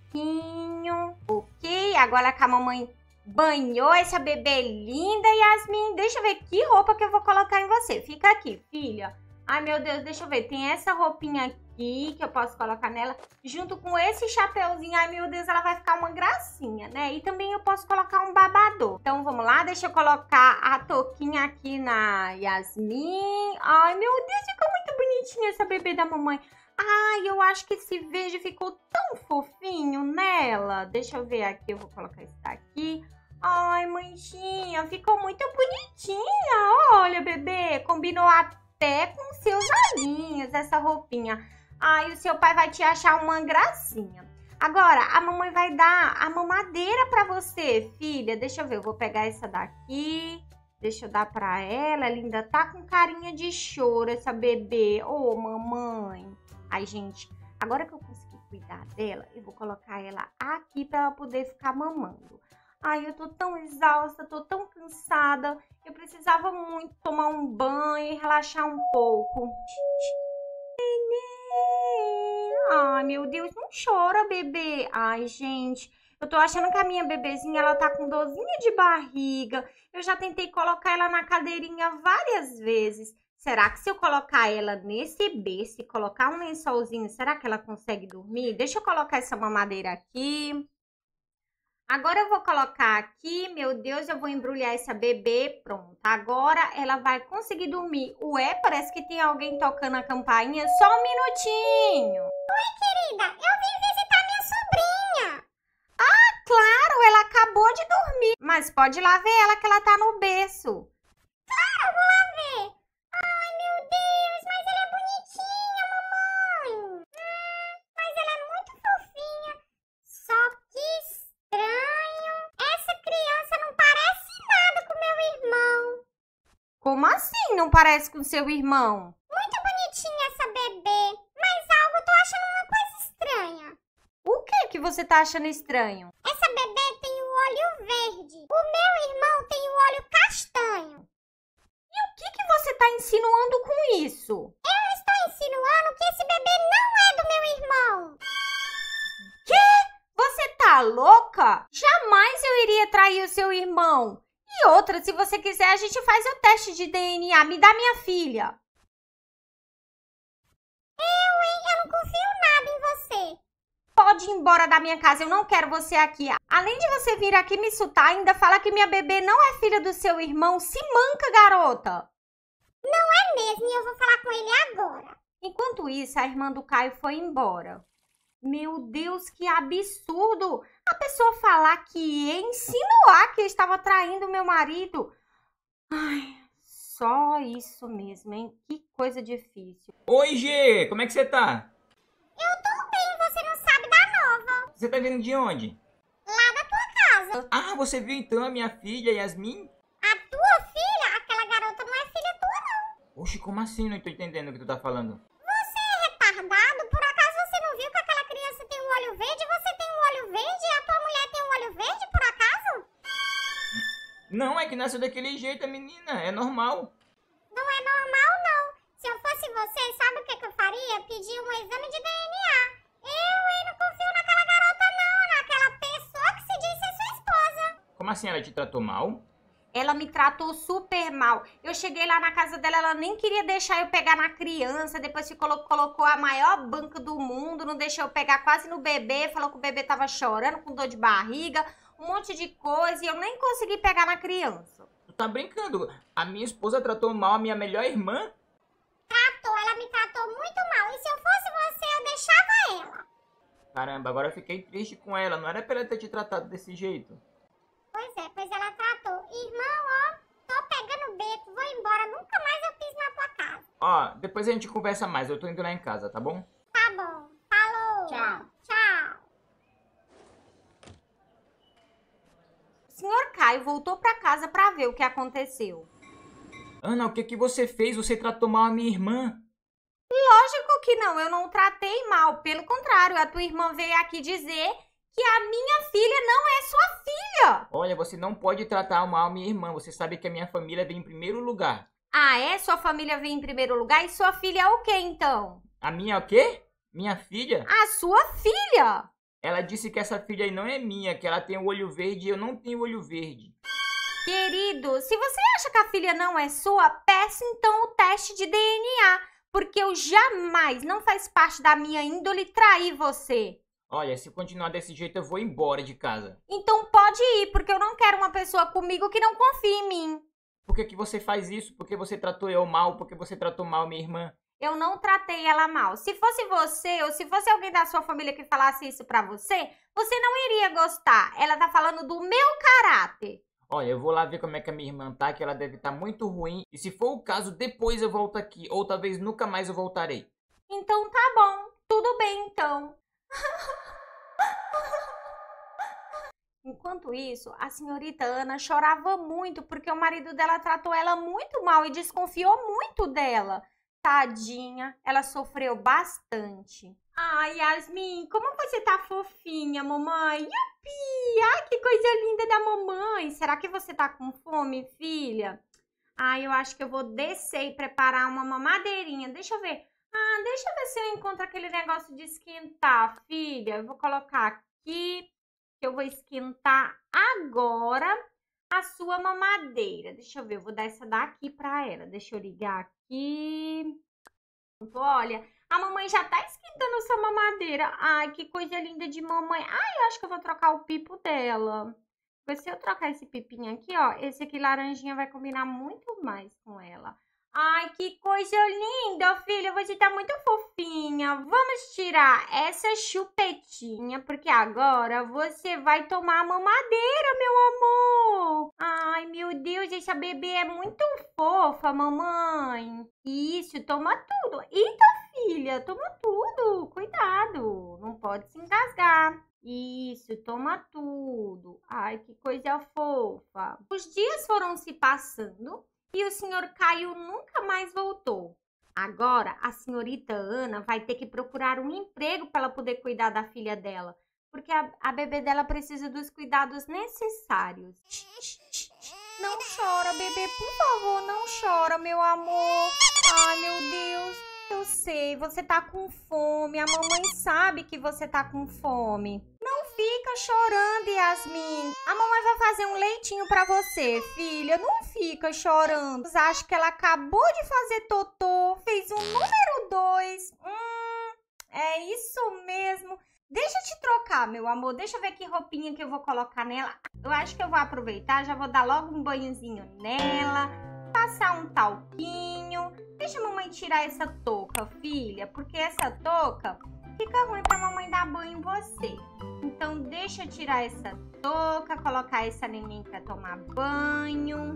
talquinho. Ok, agora que a mamãe banhou essa bebê linda, Yasmin. Deixa eu ver que roupa que eu vou colocar em você. Fica aqui, filha. Ai, meu Deus, deixa eu ver. Tem essa roupinha aqui que eu posso colocar nela, junto com esse chapeuzinho. Ai, meu Deus, ela vai ficar uma gracinha, né? E também eu posso colocar um babador. Então, vamos lá. Deixa eu colocar a touquinha aqui na Yasmin. Ai, meu Deus, ficou muito bonitinha essa bebê da mamãe. Ai, eu acho que esse verde ficou tão fofinho nela. Deixa eu ver aqui, eu vou colocar esse daqui. Ai, manchinha, ficou muito bonitinha. Olha, bebê, combinou até com seus olhinhos essa roupinha. Ai, o seu pai vai te achar uma gracinha. Agora, a mamãe vai dar a mamadeira pra você, filha. Deixa eu ver, eu vou pegar essa daqui. Deixa eu dar pra ela. Ela ainda tá com carinha de choro, essa bebê. Ô, mamãe. Ai, gente, agora que eu consegui cuidar dela, eu vou colocar ela aqui pra ela poder ficar mamando. Ai, eu tô tão exausta, tô tão cansada. Eu precisava muito tomar um banho e relaxar um pouco. Ai, meu Deus, não chora, bebê. Ai, gente, eu tô achando que a minha bebezinha, ela tá com dorzinha de barriga. Eu já tentei colocar ela na cadeirinha várias vezes. Será que se eu colocar ela nesse berço e colocar um lençolzinho, será que ela consegue dormir? Deixa eu colocar essa mamadeira aqui. Agora eu vou colocar aqui, meu Deus, eu vou embrulhar essa bebê, pronto. Agora ela vai conseguir dormir. Ué, parece que tem alguém tocando a campainha. Só um minutinho. Oi, querida, eu vim visitar minha sobrinha. Claro, ela acabou de dormir. Mas pode ir lá ver ela que ela tá no berço. Claro, eu vou lá ver. Ai, meu Deus, mas ela é bonitinha, mamãe. Mas ela é muito fofinha. Só que estranho. Essa criança não parece nada com meu irmão. Como assim não parece com seu irmão? Muito bonitinha essa bebê. Mas algo eu tô achando uma coisa estranha. O que você tá achando estranho? Essa bebê tem o olho verde. O meu irmão tem o olho castanho. O que você tá insinuando com isso? Eu estou insinuando que esse bebê não é do meu irmão. Você tá louca? Jamais eu iria trair o seu irmão. E outra, se você quiser, a gente faz o teste de DNA. Me dá minha filha. Eu não confio nada em você. Pode ir embora da minha casa, eu não quero você aqui. Além de você vir aqui me insultar, ainda fala que minha bebê não é filha do seu irmão. Se manca, garota. Não é mesmo, e eu vou falar com ele agora. Enquanto isso, a irmã do Caio foi embora. Meu Deus, que absurdo! A pessoa falar que ia insinuar que eu estava traindo meu marido. Ai, só isso mesmo, hein? Que coisa difícil. Oi, Gê, como é que você tá? Eu tô bem, você não sabe da nova. Você tá vindo de onde? Lá da tua casa. Ah, você viu então a minha filha, Yasmin? A tua filha, aquela garota não é filha tua, não. Oxe, como assim? Não tô entendendo o que tu tá falando. Você é retardado? Por acaso você não viu que aquela criança tem um olho verde? Você tem um olho verde e a tua mulher tem um olho verde, por acaso? Não, é que nasceu daquele jeito, a menina. É normal. Não é normal, não. Se eu fosse você, sabe o que eu faria? Pedir um exame de DNA. Eu não confio naquela garota, não. Naquela pessoa que se diz ser sua esposa. Como assim ela te tratou mal? Ela me tratou super mal. Eu cheguei lá na casa dela, ela nem queria deixar eu pegar na criança. Depois que colocou a maior banca do mundo, não deixou eu pegar quase no bebê. Falou que o bebê tava chorando, com dor de barriga, um monte de coisa. E eu nem consegui pegar na criança. Tu tá brincando? A minha esposa tratou mal a minha melhor irmã? Ela me tratou muito mal. E se eu fosse você, eu deixava ela. Caramba, agora eu fiquei triste com ela. Não era pra ela ter te tratado desse jeito. Pois ela tratou. Irmão, ó, tô pegando beco, vou embora. Nunca mais eu piso na tua casa. Ó, depois a gente conversa mais. Eu tô indo lá em casa, tá bom? Tá bom. Falou. Tchau. Tchau. O senhor Caio voltou pra casa pra ver o que aconteceu. Ana, o que que você fez? Você tratou mal a minha irmã. Lógico que não, eu não tratei mal. Pelo contrário, a tua irmã veio aqui dizer que a minha filha não é sua filha. Olha, você não pode tratar mal a minha irmã. Você sabe que a minha família vem em primeiro lugar. Ah, é? Sua família vem em primeiro lugar e sua filha é o quê, então? A minha o quê? Minha filha? A sua filha! Ela disse que essa filha aí não é minha, que ela tem o olho verde e eu não tenho olho verde. Querido, se você acha que a filha não é sua, peça então o teste de DNA, porque eu jamais, não faz parte da minha índole trair você. Olha, se continuar desse jeito eu vou embora de casa. Então pode ir, porque eu não quero uma pessoa comigo que não confie em mim. Por que que você faz isso? Por que você tratou eu mal? Por que você tratou mal minha irmã? Eu não tratei ela mal. Se fosse você ou se fosse alguém da sua família que falasse isso pra você, você não iria gostar. Ela tá falando do meu caráter. Olha, eu vou lá ver como é que a minha irmã tá, que ela deve estar muito ruim. E se for o caso, depois eu volto aqui. Ou talvez nunca mais eu voltarei. Então tá bom. Tudo bem, então. Enquanto isso, a senhorita Ana chorava muito porque o marido dela tratou ela muito mal e desconfiou muito dela. Tadinha, ela sofreu bastante. Ai, Yasmin, como você tá fofinha, mamãe. Yupi! Ai, que coisa linda da mamãe. Será que você tá com fome, filha? Ai, eu acho que eu vou descer e preparar uma mamadeirinha. Deixa eu ver. Ah, deixa eu ver se eu encontro aquele negócio de esquentar, filha. Eu vou colocar aqui, que eu vou esquentar agora. a sua mamadeira. Deixa eu ver, eu vou dar essa daqui pra ela. Deixa eu ligar aqui. Olha, a mamãe já tá esquentando essa mamadeira. Ai, que coisa linda de mamãe. Ai, eu acho que eu vou trocar o pipo dela. Porque se eu trocar esse pipinho aqui, ó, esse aqui laranjinha vai combinar muito mais com ela. Ai, que coisa linda, filha. Você tá muito fofinha. Vamos tirar essa chupetinha, porque agora você vai tomar a mamadeira, meu amor. Ai, meu Deus, essa bebê é muito fofa, mamãe. Isso, toma tudo. Eita, filha, toma tudo. Cuidado, não pode se engasgar. Isso, toma tudo. Ai, que coisa fofa. Os dias foram se passando e o senhor Caio nunca mais voltou. Agora, a senhorita Ana vai ter que procurar um emprego para ela poder cuidar da filha dela, porque a bebê dela precisa dos cuidados necessários. Não chora, bebê, por favor, não chora, meu amor. Ai, meu Deus, eu sei, você tá com fome, a mamãe sabe que você tá com fome. Não fica chorando, Yasmin. A mamãe vai fazer um leitinho pra você, filha. Não fica chorando. Acho que ela acabou de fazer totô. Fez um número 2. É isso mesmo. Deixa eu te trocar, meu amor. Deixa eu ver que roupinha que eu vou colocar nela. Eu acho que eu vou aproveitar. Já vou dar logo um banhozinho nela. Passar um talquinho. Deixa a mamãe tirar essa touca, filha. Porque essa touca fica ruim pra mamãe dar banho em você. Então, deixa eu tirar essa touca, colocar essa neném pra tomar banho.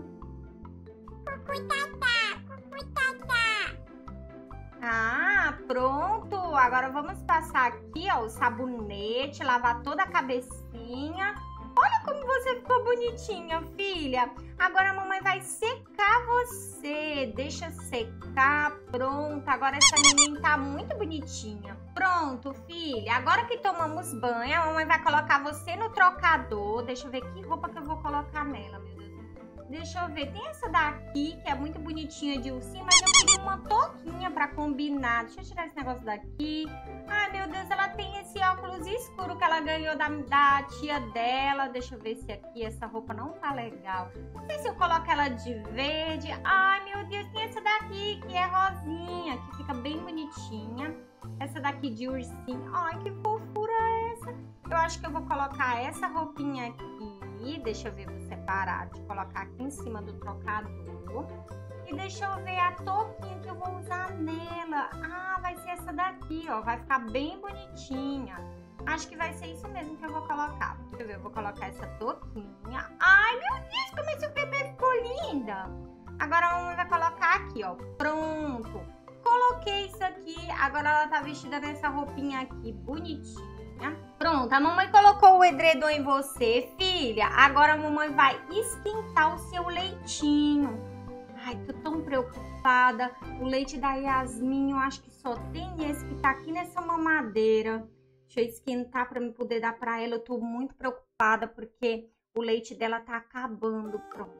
Ah, pronto. Agora vamos passar aqui, ó, o sabonete, lavar toda a cabecinha. Olha como você ficou bonitinha, filha. Agora a mamãe vai secar você. Deixa secar, pronto. Agora essa neném tá muito bonitinha. Pronto, filha. Agora que tomamos banho, a mamãe vai colocar você no trocador. Deixa eu ver que roupa que eu vou colocar nela, meu Deus. Deixa eu ver. Tem essa daqui, que é muito bonitinha de ursinho, mas eu queria uma touquinha pra combinar. Deixa eu tirar esse negócio daqui. Ai, meu Deus, ela tem esse óculos escuro que ela ganhou da tia dela. Deixa eu ver se aqui essa roupa não tá legal. Não sei se eu coloco ela de verde. Ai, meu Deus, tem essa daqui que é rosinha, que fica bem bonitinha. Essa daqui de ursinho. Ai, que fofura é essa? Eu acho que eu vou colocar essa roupinha aqui. Deixa eu ver, vou separar de colocar aqui em cima do trocador. E deixa eu ver a touquinha que eu vou usar nela. Ah, vai ser essa daqui, ó. Vai ficar bem bonitinha. Acho que vai ser isso mesmo que eu vou colocar. Deixa eu ver, eu vou colocar essa touquinha. Ai, meu Deus, como esse bebê ficou linda. Agora a mamãe vai colocar aqui, ó. Pronto. Coloquei isso aqui. Agora ela tá vestida nessa roupinha aqui, bonitinha. Pronto, a mamãe colocou o edredom em você, filha. Agora a mamãe vai esquentar o seu leitinho. Ai, tô tão preocupada. O leite da Yasmin, eu acho que só tem esse que tá aqui nessa mamadeira. Deixa eu esquentar pra me poder dar pra ela. Eu tô muito preocupada porque o leite dela tá acabando. Pronto.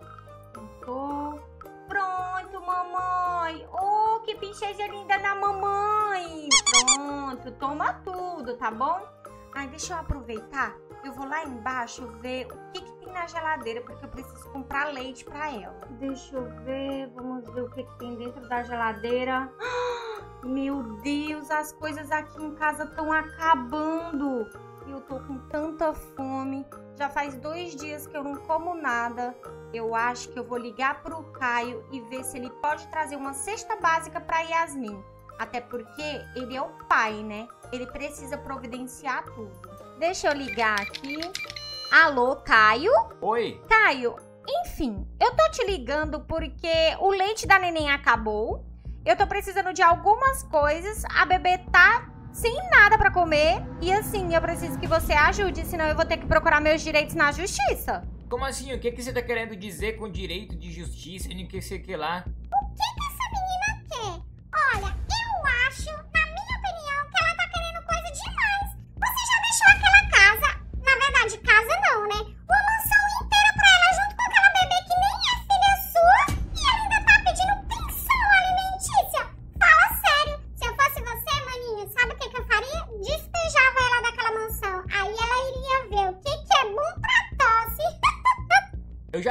Pronto, mamãe. Oh, que princesa linda da mamãe. Pronto, toma tudo, tá bom? Ai, deixa eu aproveitar. Eu vou lá embaixo ver o que tem na geladeira, porque eu preciso comprar leite pra ela. Deixa eu ver, vamos ver o que tem dentro da geladeira. Meu Deus, as coisas aqui em casa estão acabando. Eu tô com tanta fome. Já faz 2 dias que eu não como nada. Eu acho que eu vou ligar pro Caio e ver se ele pode trazer uma cesta básica pra Yasmin. Até porque ele é o pai, né? Ele precisa providenciar tudo. Deixa eu ligar aqui. Alô, Caio? Oi. Caio, enfim, eu tô te ligando porque o leite da neném acabou. Eu tô precisando de algumas coisas. A bebê tá sem nada pra comer. E assim, eu preciso que você ajude, senão eu vou ter que procurar meus direitos na justiça. Como assim? O que você tá querendo dizer com direito de justiça e o que você quer lá? O que essa menina quer? Olha, eu acho, na minha opinião, que ela tá querendo coisa demais. Você já deixou aquela casa, na verdade, casa não, né? Uma mansão inteira pra ela junto com aquela bebê que nem é filha sua e ela ainda tá pedindo pensão alimentícia. Fala sério, se eu fosse você, maninho, sabe o que eu faria? Despejava ela daquela mansão. Aí ela iria ver o que é bom pra tosse. Eu já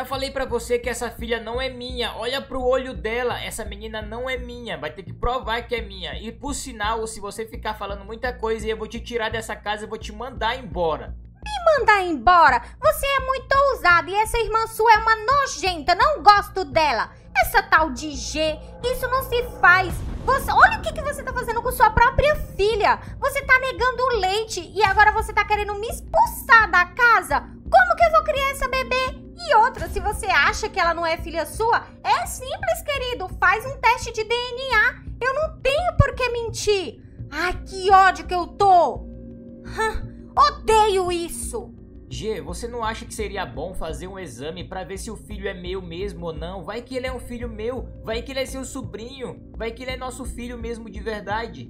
já falei pra você que essa filha não é minha. Olha pro olho dela. Essa menina não é minha. Vai ter que provar que é minha. E por sinal, se você ficar falando muita coisa, eu vou te tirar dessa casa e vou te mandar embora. Me mandar embora? Você é muito ousado e essa irmã sua é uma nojenta. Não gosto dela. Essa tal de G, isso não se faz. Olha o que você tá fazendo com sua própria filha. Você tá negando o leite e agora você tá querendo me expulsar da casa. Como que eu vou criar essa bebê? E outra, se você acha que ela não é filha sua, é simples, querido. Faz um teste de DNA. Eu não tenho por que mentir. Ai, que ódio que eu tô. Odeio isso. G, você não acha que seria bom fazer um exame pra ver se o filho é meu mesmo ou não? Vai que ele é um filho meu, vai que ele é seu sobrinho, vai que ele é nosso filho mesmo de verdade.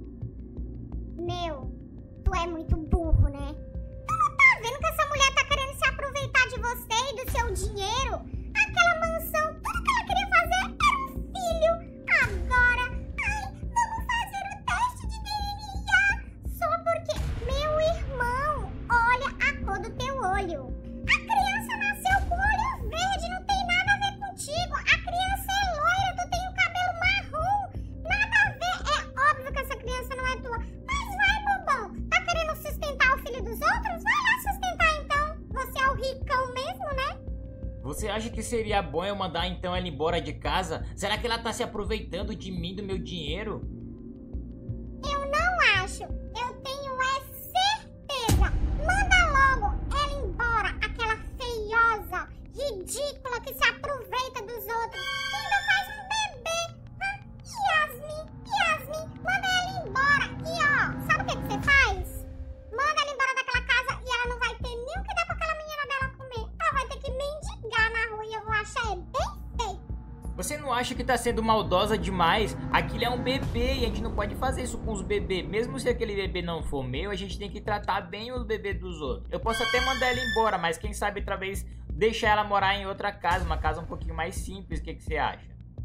Meu, tu é muito burro, né? Tu não tá vendo que essa mulher tá querendo se aproveitar de você e do seu dinheiro? Aquela mansão, tudo que ela queria fazer era um filho. Agora, vamos fazer o teste de DNA. Só porque, meu irmão, olha a cor do teu olho. A criança nasceu com o olho verde, não tem nada a ver contigo. A criança é loira, tu tem o cabelo marrom. Nada a ver, é óbvio que essa criança não é tua. Mas vai, bobão, tá querendo sustentar o filho dos outros? Vai lá sustentar então. Você é o ricão mesmo, né? Você acha que seria bom eu mandar então ela embora de casa? Será que ela tá se aproveitando de mim, do meu dinheiro? Eu não acho. Eu tenho certeza. Manda logo ela embora, aquela feiosa, ridícula que se aproveita dos outros. Ainda faz um bebê. Yasmin, manda ela embora. E ó, sabe o que você faz? Manda ela embora daquela casa e ela não vai ter nem o que dar pra aquela menina dela comer. Ela vai ter que mendigar na rua e eu vou achar bem feito. Você não acha que tá sendo maldosa demais? Aquilo é um bebê e a gente não pode fazer isso com os bebês. Mesmo se aquele bebê não for meu, a gente tem que tratar bem o bebê dos outros. Eu posso até mandar ela embora, mas quem sabe outra vez deixar ela morar em outra casa, uma casa um pouquinho mais simples. O que você acha?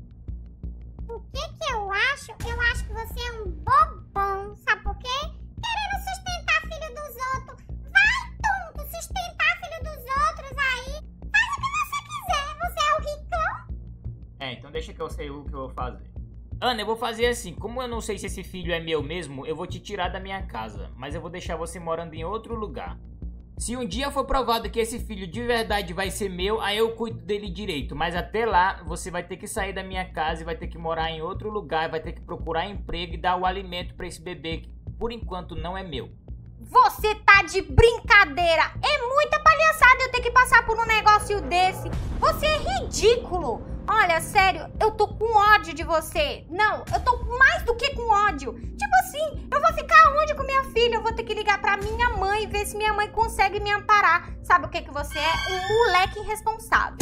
O que eu acho? Eu acho que você é um bobão. Sabe por quê? Querendo sustentar filho dos outros. Vai, tonto, sustentar filho dos outros aí. Faz o que você quiser. Você é o ricão. Então deixa que eu sei o que eu vou fazer. Ana, eu vou fazer assim. Como eu não sei se esse filho é meu mesmo, eu vou te tirar da minha casa. Mas eu vou deixar você morando em outro lugar. Se um dia for provado que esse filho de verdade vai ser meu, aí eu cuido dele direito. Mas até lá, você vai ter que sair da minha casa e vai ter que morar em outro lugar. Vai ter que procurar emprego e dar o alimento pra esse bebê que, por enquanto, não é meu. Você tá de brincadeira. É muita palhaçada eu ter que passar por um negócio desse. Você é ridículo. Olha, sério, eu tô com ódio de você. Não, eu tô mais do que com ódio. Tipo assim, eu vou ficar onde com minha filha? Eu vou ter que ligar pra minha mãe e ver se minha mãe consegue me amparar. Sabe o que você é? Um moleque irresponsável.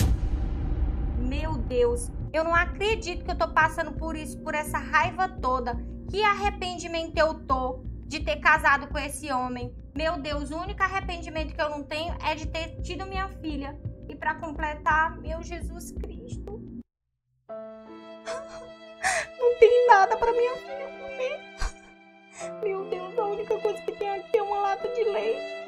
Meu Deus, eu não acredito que eu tô passando por isso, por essa raiva toda. Que arrependimento eu tô de ter casado com esse homem. Meu Deus, o único arrependimento que eu não tenho é de ter tido minha filha. E pra completar, meu Jesus Cristo. Não tem nada pra minha filha comer. Meu Deus, a única coisa que tem aqui é uma lata de leite.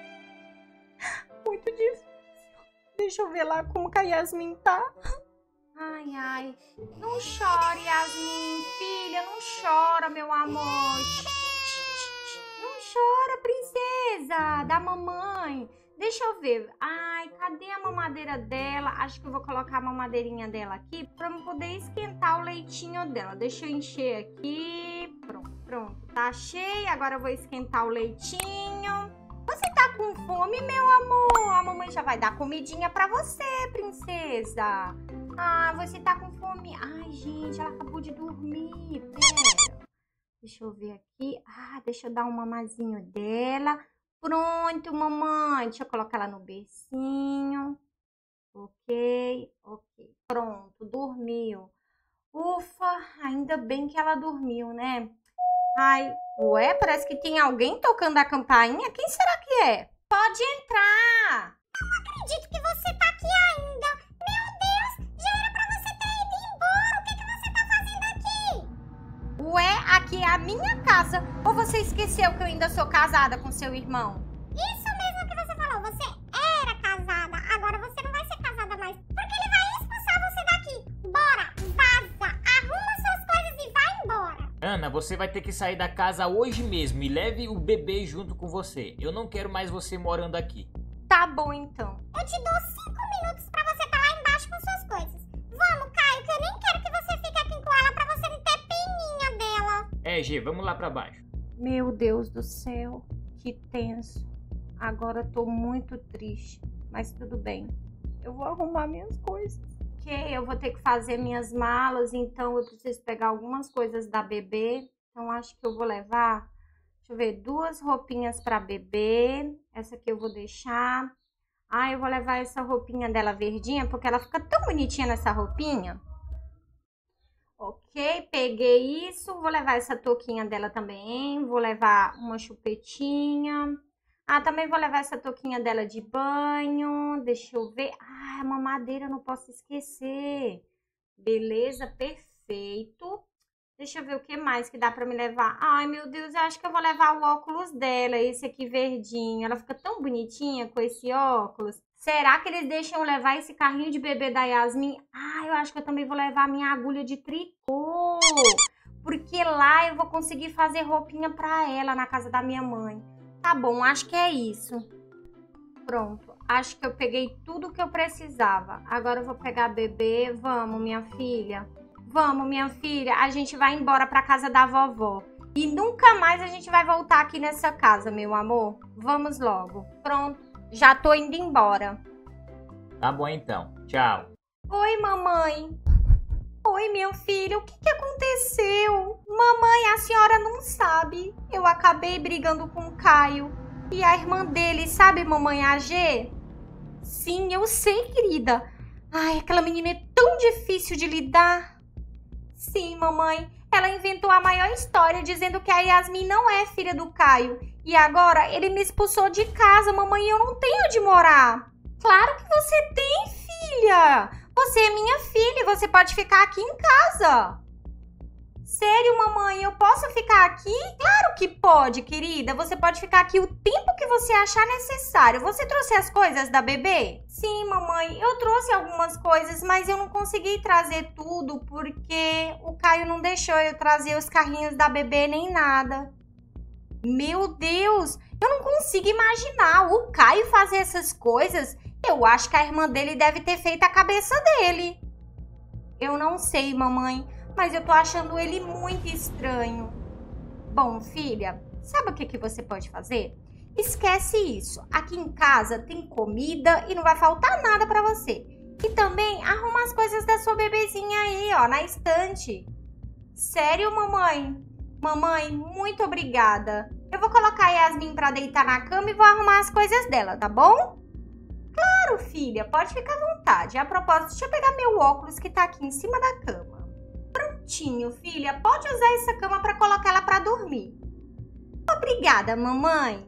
Muito difícil. Deixa eu ver lá como que a Yasmin tá. Ai, ai. Não chore, Yasmin. Filha, não chora, meu amor. Não chora, princesa da mamãe. Deixa eu ver. Ai, cadê a mamadeira dela? Acho que eu vou colocar a mamadeirinha dela aqui pra eu poder esquentar o leitinho dela. Deixa eu encher aqui. Pronto, pronto. Tá cheio. Agora eu vou esquentar o leitinho. Você tá com fome, meu amor? A mamãe já vai dar comidinha pra você, princesa. Ah, você tá com fome. Ai, gente, ela acabou de dormir. Pera. Deixa eu ver aqui. Ah, deixa eu dar um mamazinho dela. Pronto, mamãe. Deixa eu colocar ela no bercinho. Ok, ok. Pronto, dormiu. Ufa, ainda bem que ela dormiu, né? Ai, ué, parece que tem alguém tocando a campainha. Quem será que é? Pode entrar. Não acredito que você tá aqui ainda. Meu Deus, já era pra você ter ido embora. O que você tá fazendo aqui? Ué, aqui é a minha casa. Ou você esqueceu que eu ainda sou casada com seu irmão? Isso mesmo que você falou. Você era casada. Agora você não vai ser casada mais Ana, você vai ter que sair da casa hoje mesmo e leve o bebê junto com você. Eu não quero mais você morando aqui. Tá bom, então. Eu te dou 5 minutos pra você estar lá embaixo com suas coisas. Vamos, Caio, que eu nem quero que você fique aqui com ela pra você não ter peninha dela. É, G, vamos lá pra baixo. Meu Deus do céu, que tenso. Agora tô muito triste, mas tudo bem. Eu vou arrumar minhas coisas. Ok, eu vou ter que fazer minhas malas, então eu preciso pegar algumas coisas da bebê. Então acho que eu vou levar, deixa eu ver, 2 roupinhas pra bebê. Essa aqui eu vou deixar. Ah, eu vou levar essa roupinha dela verdinha, porque ela fica tão bonitinha nessa roupinha. Ok, peguei isso. Vou levar essa touquinha dela também. Vou levar uma chupetinha. Ah, também vou levar essa touquinha dela de banho. Deixa eu ver. Ah, uma mamadeira, não posso esquecer. Beleza, perfeito. Deixa eu ver o que mais que dá pra me levar. Ai, meu Deus, eu acho que eu vou levar o óculos dela, esse aqui verdinho. Ela fica tão bonitinha com esse óculos. Será que eles deixam eu levar esse carrinho de bebê da Yasmin? Ah, eu acho que eu também vou levar a minha agulha de tricô. Porque lá eu vou conseguir fazer roupinha pra ela na casa da minha mãe. Tá bom, acho que é isso. Pronto, acho que eu peguei tudo que eu precisava. Agora eu vou pegar a bebê. Vamos, minha filha. Vamos, minha filha. A gente vai embora pra casa da vovó. E nunca mais a gente vai voltar aqui nessa casa, meu amor. Vamos logo. Pronto, já tô indo embora. Tá bom então, tchau. Oi, mamãe. Oi, meu filho, o que aconteceu? Mamãe, a senhora não sabe. Eu acabei brigando com o Caio. E a irmã dele, sabe, mamãe, a G? Sim, eu sei, querida. Ai, aquela menina é tão difícil de lidar. Sim, mamãe. Ela inventou a maior história dizendo que a Yasmin não é filha do Caio. E agora ele me expulsou de casa, mamãe, e eu não tenho onde morar. Claro que você tem, filha. Você é minha filha e você pode ficar aqui em casa. Sério, mamãe? Eu posso ficar aqui? Claro que pode, querida. Você pode ficar aqui o tempo que você achar necessário. Você trouxe as coisas da bebê? Sim, mamãe. Eu trouxe algumas coisas, mas eu não consegui trazer tudo porque o Caio não deixou eu trazer os carrinhos da bebê nem nada. Meu Deus! Eu não consigo imaginar o Caio fazer essas coisas. Eu acho que a irmã dele deve ter feito a cabeça dele. Eu não sei, mamãe, mas eu tô achando ele muito estranho. Bom, filha, sabe o que você pode fazer? Esquece isso. Aqui em casa tem comida e não vai faltar nada pra você. E também arruma as coisas da sua bebezinha aí, ó, na estante. Sério, mamãe? Mamãe, muito obrigada. Eu vou colocar a Yasmin pra deitar na cama e vou arrumar as coisas dela, tá bom? Claro, filha, pode ficar à vontade. A propósito, deixa eu pegar meu óculos que tá aqui em cima da cama. Prontinho, filha. Pode usar essa cama pra colocar ela pra dormir. Obrigada, mamãe.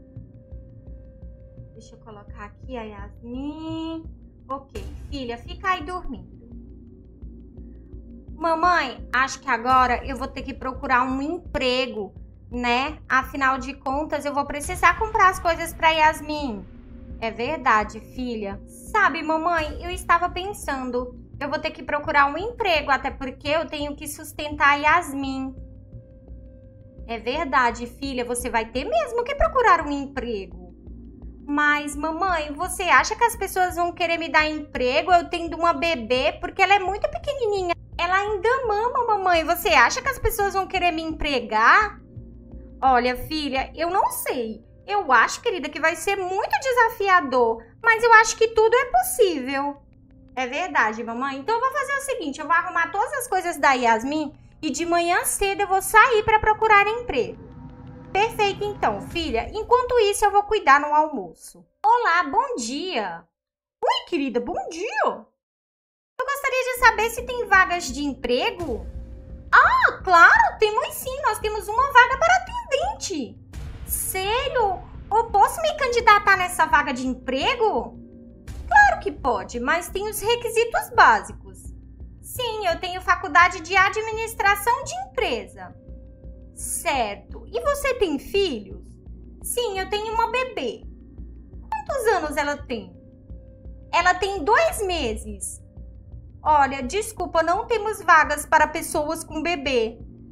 Deixa eu colocar aqui a Yasmin. Ok, filha, fica aí dormindo. Mamãe, acho que agora eu vou ter que procurar um emprego, né? Afinal de contas, eu vou precisar comprar as coisas pra Yasmin. É verdade, filha. Sabe, mamãe, eu estava pensando, eu vou ter que procurar um emprego, até porque eu tenho que sustentar a Yasmin. É verdade, filha, você vai ter mesmo que procurar um emprego. Mas, mamãe, você acha que as pessoas vão querer me dar emprego eu tendo uma bebê? Porque ela é muito pequenininha. Ela ainda mama, mamãe. Você acha que as pessoas vão querer me empregar? Olha, filha, eu não sei. Eu acho, querida, que vai ser muito desafiador, mas eu acho que tudo é possível. É verdade, mamãe. Então eu vou fazer o seguinte, eu vou arrumar todas as coisas da Yasmin e de manhã cedo eu vou sair para procurar emprego. Perfeito, então, filha. Enquanto isso, eu vou cuidar no almoço. Olá, bom dia. Oi, querida, bom dia. Eu gostaria de saber se tem vagas de emprego. Ah, claro, temos sim. Nós temos uma vaga para atendente. Sério? Eu posso me candidatar nessa vaga de emprego? Claro que pode, mas tem os requisitos básicos. Sim, eu tenho faculdade de administração de empresa. Certo. E você tem filhos? Sim, eu tenho uma bebê. Quantos anos ela tem? Ela tem 2 meses. Olha, desculpa, não temos vagas para pessoas com bebê.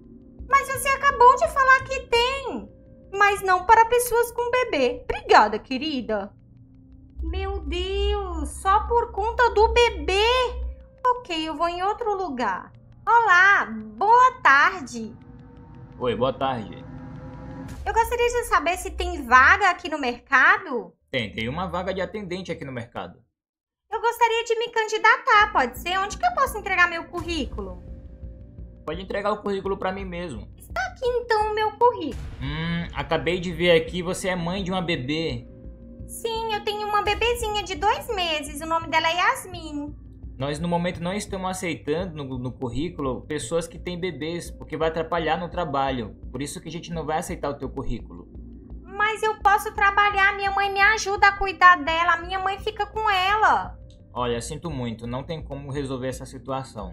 Mas você acabou de falar que tem. Mas não para pessoas com bebê. Obrigada, querida. Meu Deus, só por conta do bebê. Ok, eu vou em outro lugar. Olá, boa tarde. Oi, boa tarde. Eu gostaria de saber se tem vaga aqui no mercado. Tem uma vaga de atendente aqui no mercado. Eu gostaria de me candidatar, pode ser? Onde que eu posso entregar meu currículo? Pode entregar o currículo pra mim mesmo. Está aqui então o meu currículo. Acabei de ver aqui, você é mãe de uma bebê. Sim, eu tenho uma bebezinha de 2 meses, o nome dela é Yasmin. Nós no momento não estamos aceitando no currículo pessoas que têm bebês, porque vai atrapalhar no trabalho. Por isso que a gente não vai aceitar o teu currículo. Mas eu posso trabalhar, minha mãe me ajuda a cuidar dela, minha mãe fica com ela. Olha, sinto muito, não tem como resolver essa situação.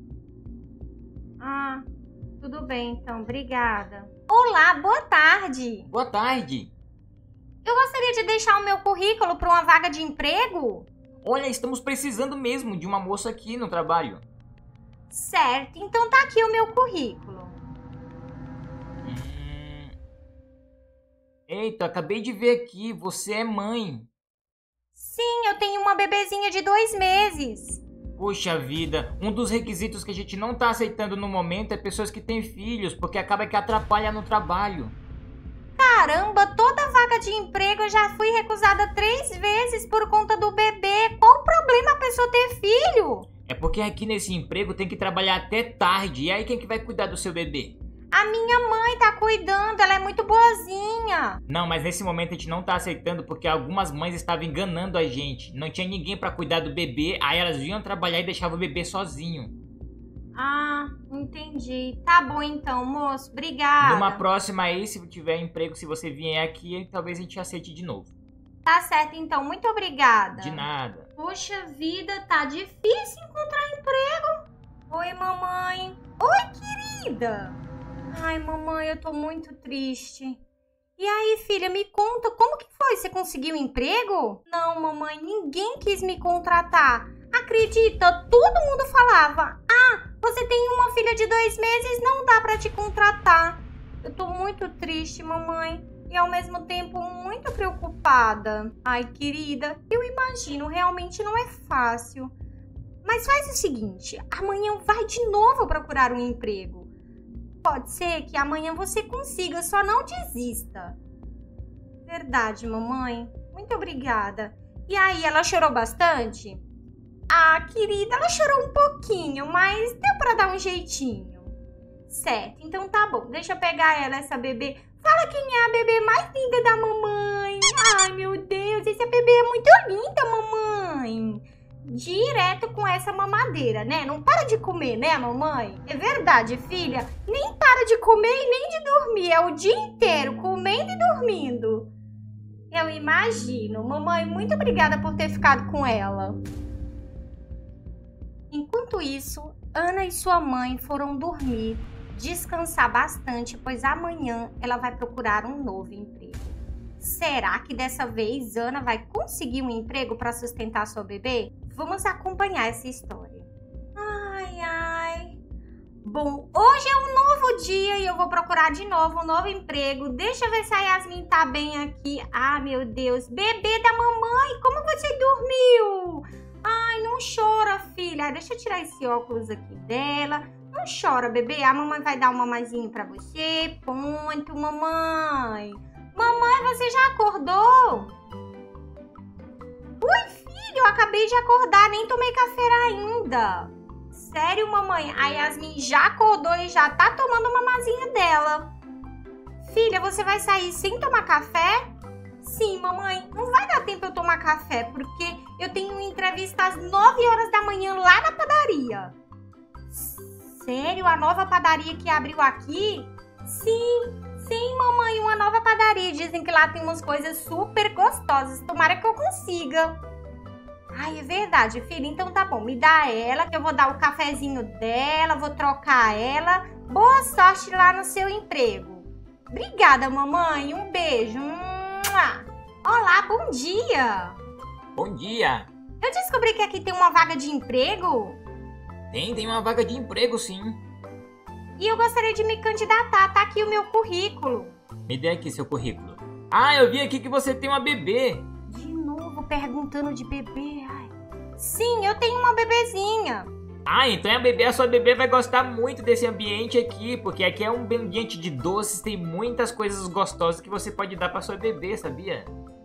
Ah, tudo bem então, obrigada. Olá, boa tarde. Boa tarde. Eu gostaria de deixar o meu currículo para uma vaga de emprego. Olha, estamos precisando mesmo de uma moça aqui no trabalho. Certo, então tá aqui o meu currículo. Eita, acabei de ver aqui, você é mãe. Sim, eu tenho uma bebezinha de 2 meses. Poxa vida, um dos requisitos que a gente não tá aceitando no momento é pessoas que têm filhos, porque acaba que atrapalha no trabalho. Caramba, toda vaga de emprego eu já fui recusada 3 vezes por conta do bebê. Qual o problema a pessoa ter filho? É porque aqui nesse emprego tem que trabalhar até tarde, e aí quem que vai cuidar do seu bebê? A minha mãe tá cuidando, ela é muito boazinha. Não, mas nesse momento a gente não tá aceitando porque algumas mães estavam enganando a gente. Não tinha ninguém pra cuidar do bebê, aí elas vinham trabalhar e deixavam o bebê sozinho. Ah, entendi. Tá bom então, moço. Obrigada. Numa próxima aí, se tiver emprego, se você vier aqui, talvez a gente aceite de novo. Tá certo então, muito obrigada. De nada. Poxa vida, tá difícil encontrar emprego. Oi, mamãe. Oi, querida. Ai, mamãe, eu tô muito triste. E aí, filha, me conta, como que foi? Você conseguiu emprego? Não, mamãe, ninguém quis me contratar. Acredita, todo mundo falava: ah, você tem uma filha de 2 meses, não dá pra te contratar. Eu tô muito triste, mamãe, e ao mesmo tempo muito preocupada. Ai, querida, eu imagino, realmente não é fácil. Mas faz o seguinte, amanhã vai de novo procurar um emprego. Pode ser que amanhã você consiga, só não desista. Verdade, mamãe. Muito obrigada. E aí, ela chorou bastante? Ah, querida, ela chorou um pouquinho, mas deu pra dar um jeitinho. Certo, então tá bom. Deixa eu pegar ela, essa bebê. Fala quem é a bebê mais linda da mamãe. Ai, meu Deus, essa bebê é muito linda, mamãe. Direto com essa mamadeira, né? Não para de comer, né, mamãe? É verdade, filha. Nem para de comer e nem de dormir. É o dia inteiro comendo e dormindo. Eu imagino. Mamãe, muito obrigada por ter ficado com ela. Enquanto isso, Ana e sua mãe foram dormir, descansar bastante, pois amanhã ela vai procurar um novo emprego. Será que dessa vez Ana vai conseguir um emprego para sustentar sua bebê? Vamos acompanhar essa história. Ai, ai. Bom, hoje é um novo dia e eu vou procurar de novo um novo emprego. Deixa eu ver se a Yasmin tá bem aqui. Ah, meu Deus. Bebê da mamãe, como você dormiu? Ai, não chora, filha. Deixa eu tirar esse óculos aqui dela. Não chora, bebê. A mamãe vai dar um mamazinho pra você. Ponto, mamãe. Mamãe, você já acordou? Oi, filho, eu acabei de acordar, nem tomei café ainda. Sério, mamãe? A Yasmin já acordou e já tá tomando o mamazinho dela. Filha, você vai sair sem tomar café? Sim, mamãe, não vai dar tempo eu tomar café, porque eu tenho uma entrevista às 9 horas da manhã lá na padaria. Sério? A nova padaria que abriu aqui? Sim, mamãe, uma nova padaria. Dizem que lá tem umas coisas super gostosas. Tomara que eu consiga. Ai, é verdade, filha. Então tá bom, me dá ela, que eu vou dar o cafezinho dela, vou trocar ela. Boa sorte lá no seu emprego. Obrigada, mamãe. Um beijo. Olá, bom dia. Bom dia. Eu descobri que aqui tem uma vaga de emprego. Tem uma vaga de emprego, sim. e eu gostaria de me candidatar. Tá aqui o meu currículo. Me dê aqui seu currículo. Ah, eu vi aqui que você tem uma bebê. De novo perguntando de bebê. Ai. Sim, eu tenho uma bebezinha. Ah, então a sua bebê vai gostar muito desse ambiente aqui, porque aqui é um ambiente de doces, tem muitas coisas gostosas que você pode dar pra sua bebê, sabia?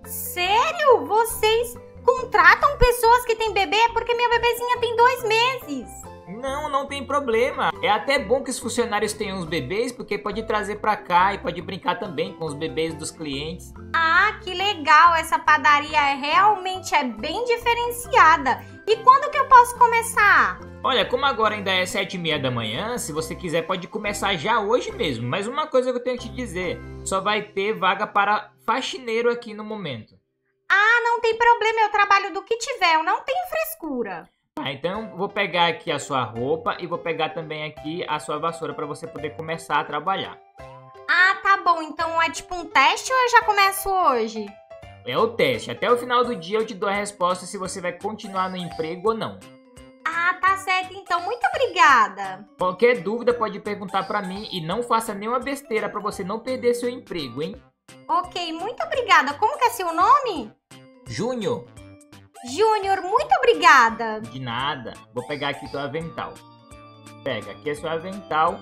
Sério? Vocês contratam pessoas que têm bebê? Porque minha bebezinha tem 2 meses. Não, não tem problema. É até bom que os funcionários tenham os bebês, porque pode trazer pra cá e pode brincar também com os bebês dos clientes. Ah, que legal! Essa padaria realmente é bem diferenciada. E quando que eu posso começar? Olha, como agora ainda é 7h30 da manhã, se você quiser pode começar já hoje mesmo. Mas uma coisa que eu tenho que te dizer, só vai ter vaga para faxineiro aqui no momento. Ah, não tem problema, eu trabalho do que tiver, eu não tenho frescura. Tá, então vou pegar aqui a sua roupa e vou pegar também aqui a sua vassoura para você poder começar a trabalhar. Ah, tá bom, então é tipo um teste ou eu já começo hoje? É o teste, até o final do dia eu te dou a resposta se você vai continuar no emprego ou não. Ah, tá certo então, muito obrigada. Qualquer dúvida pode perguntar pra mim e não faça nenhuma besteira pra você não perder seu emprego, hein? Ok, muito obrigada. Como que é seu nome? Júnior. Júnior, muito obrigada. De nada. Vou pegar aqui teu avental. Pega, aqui é seu avental.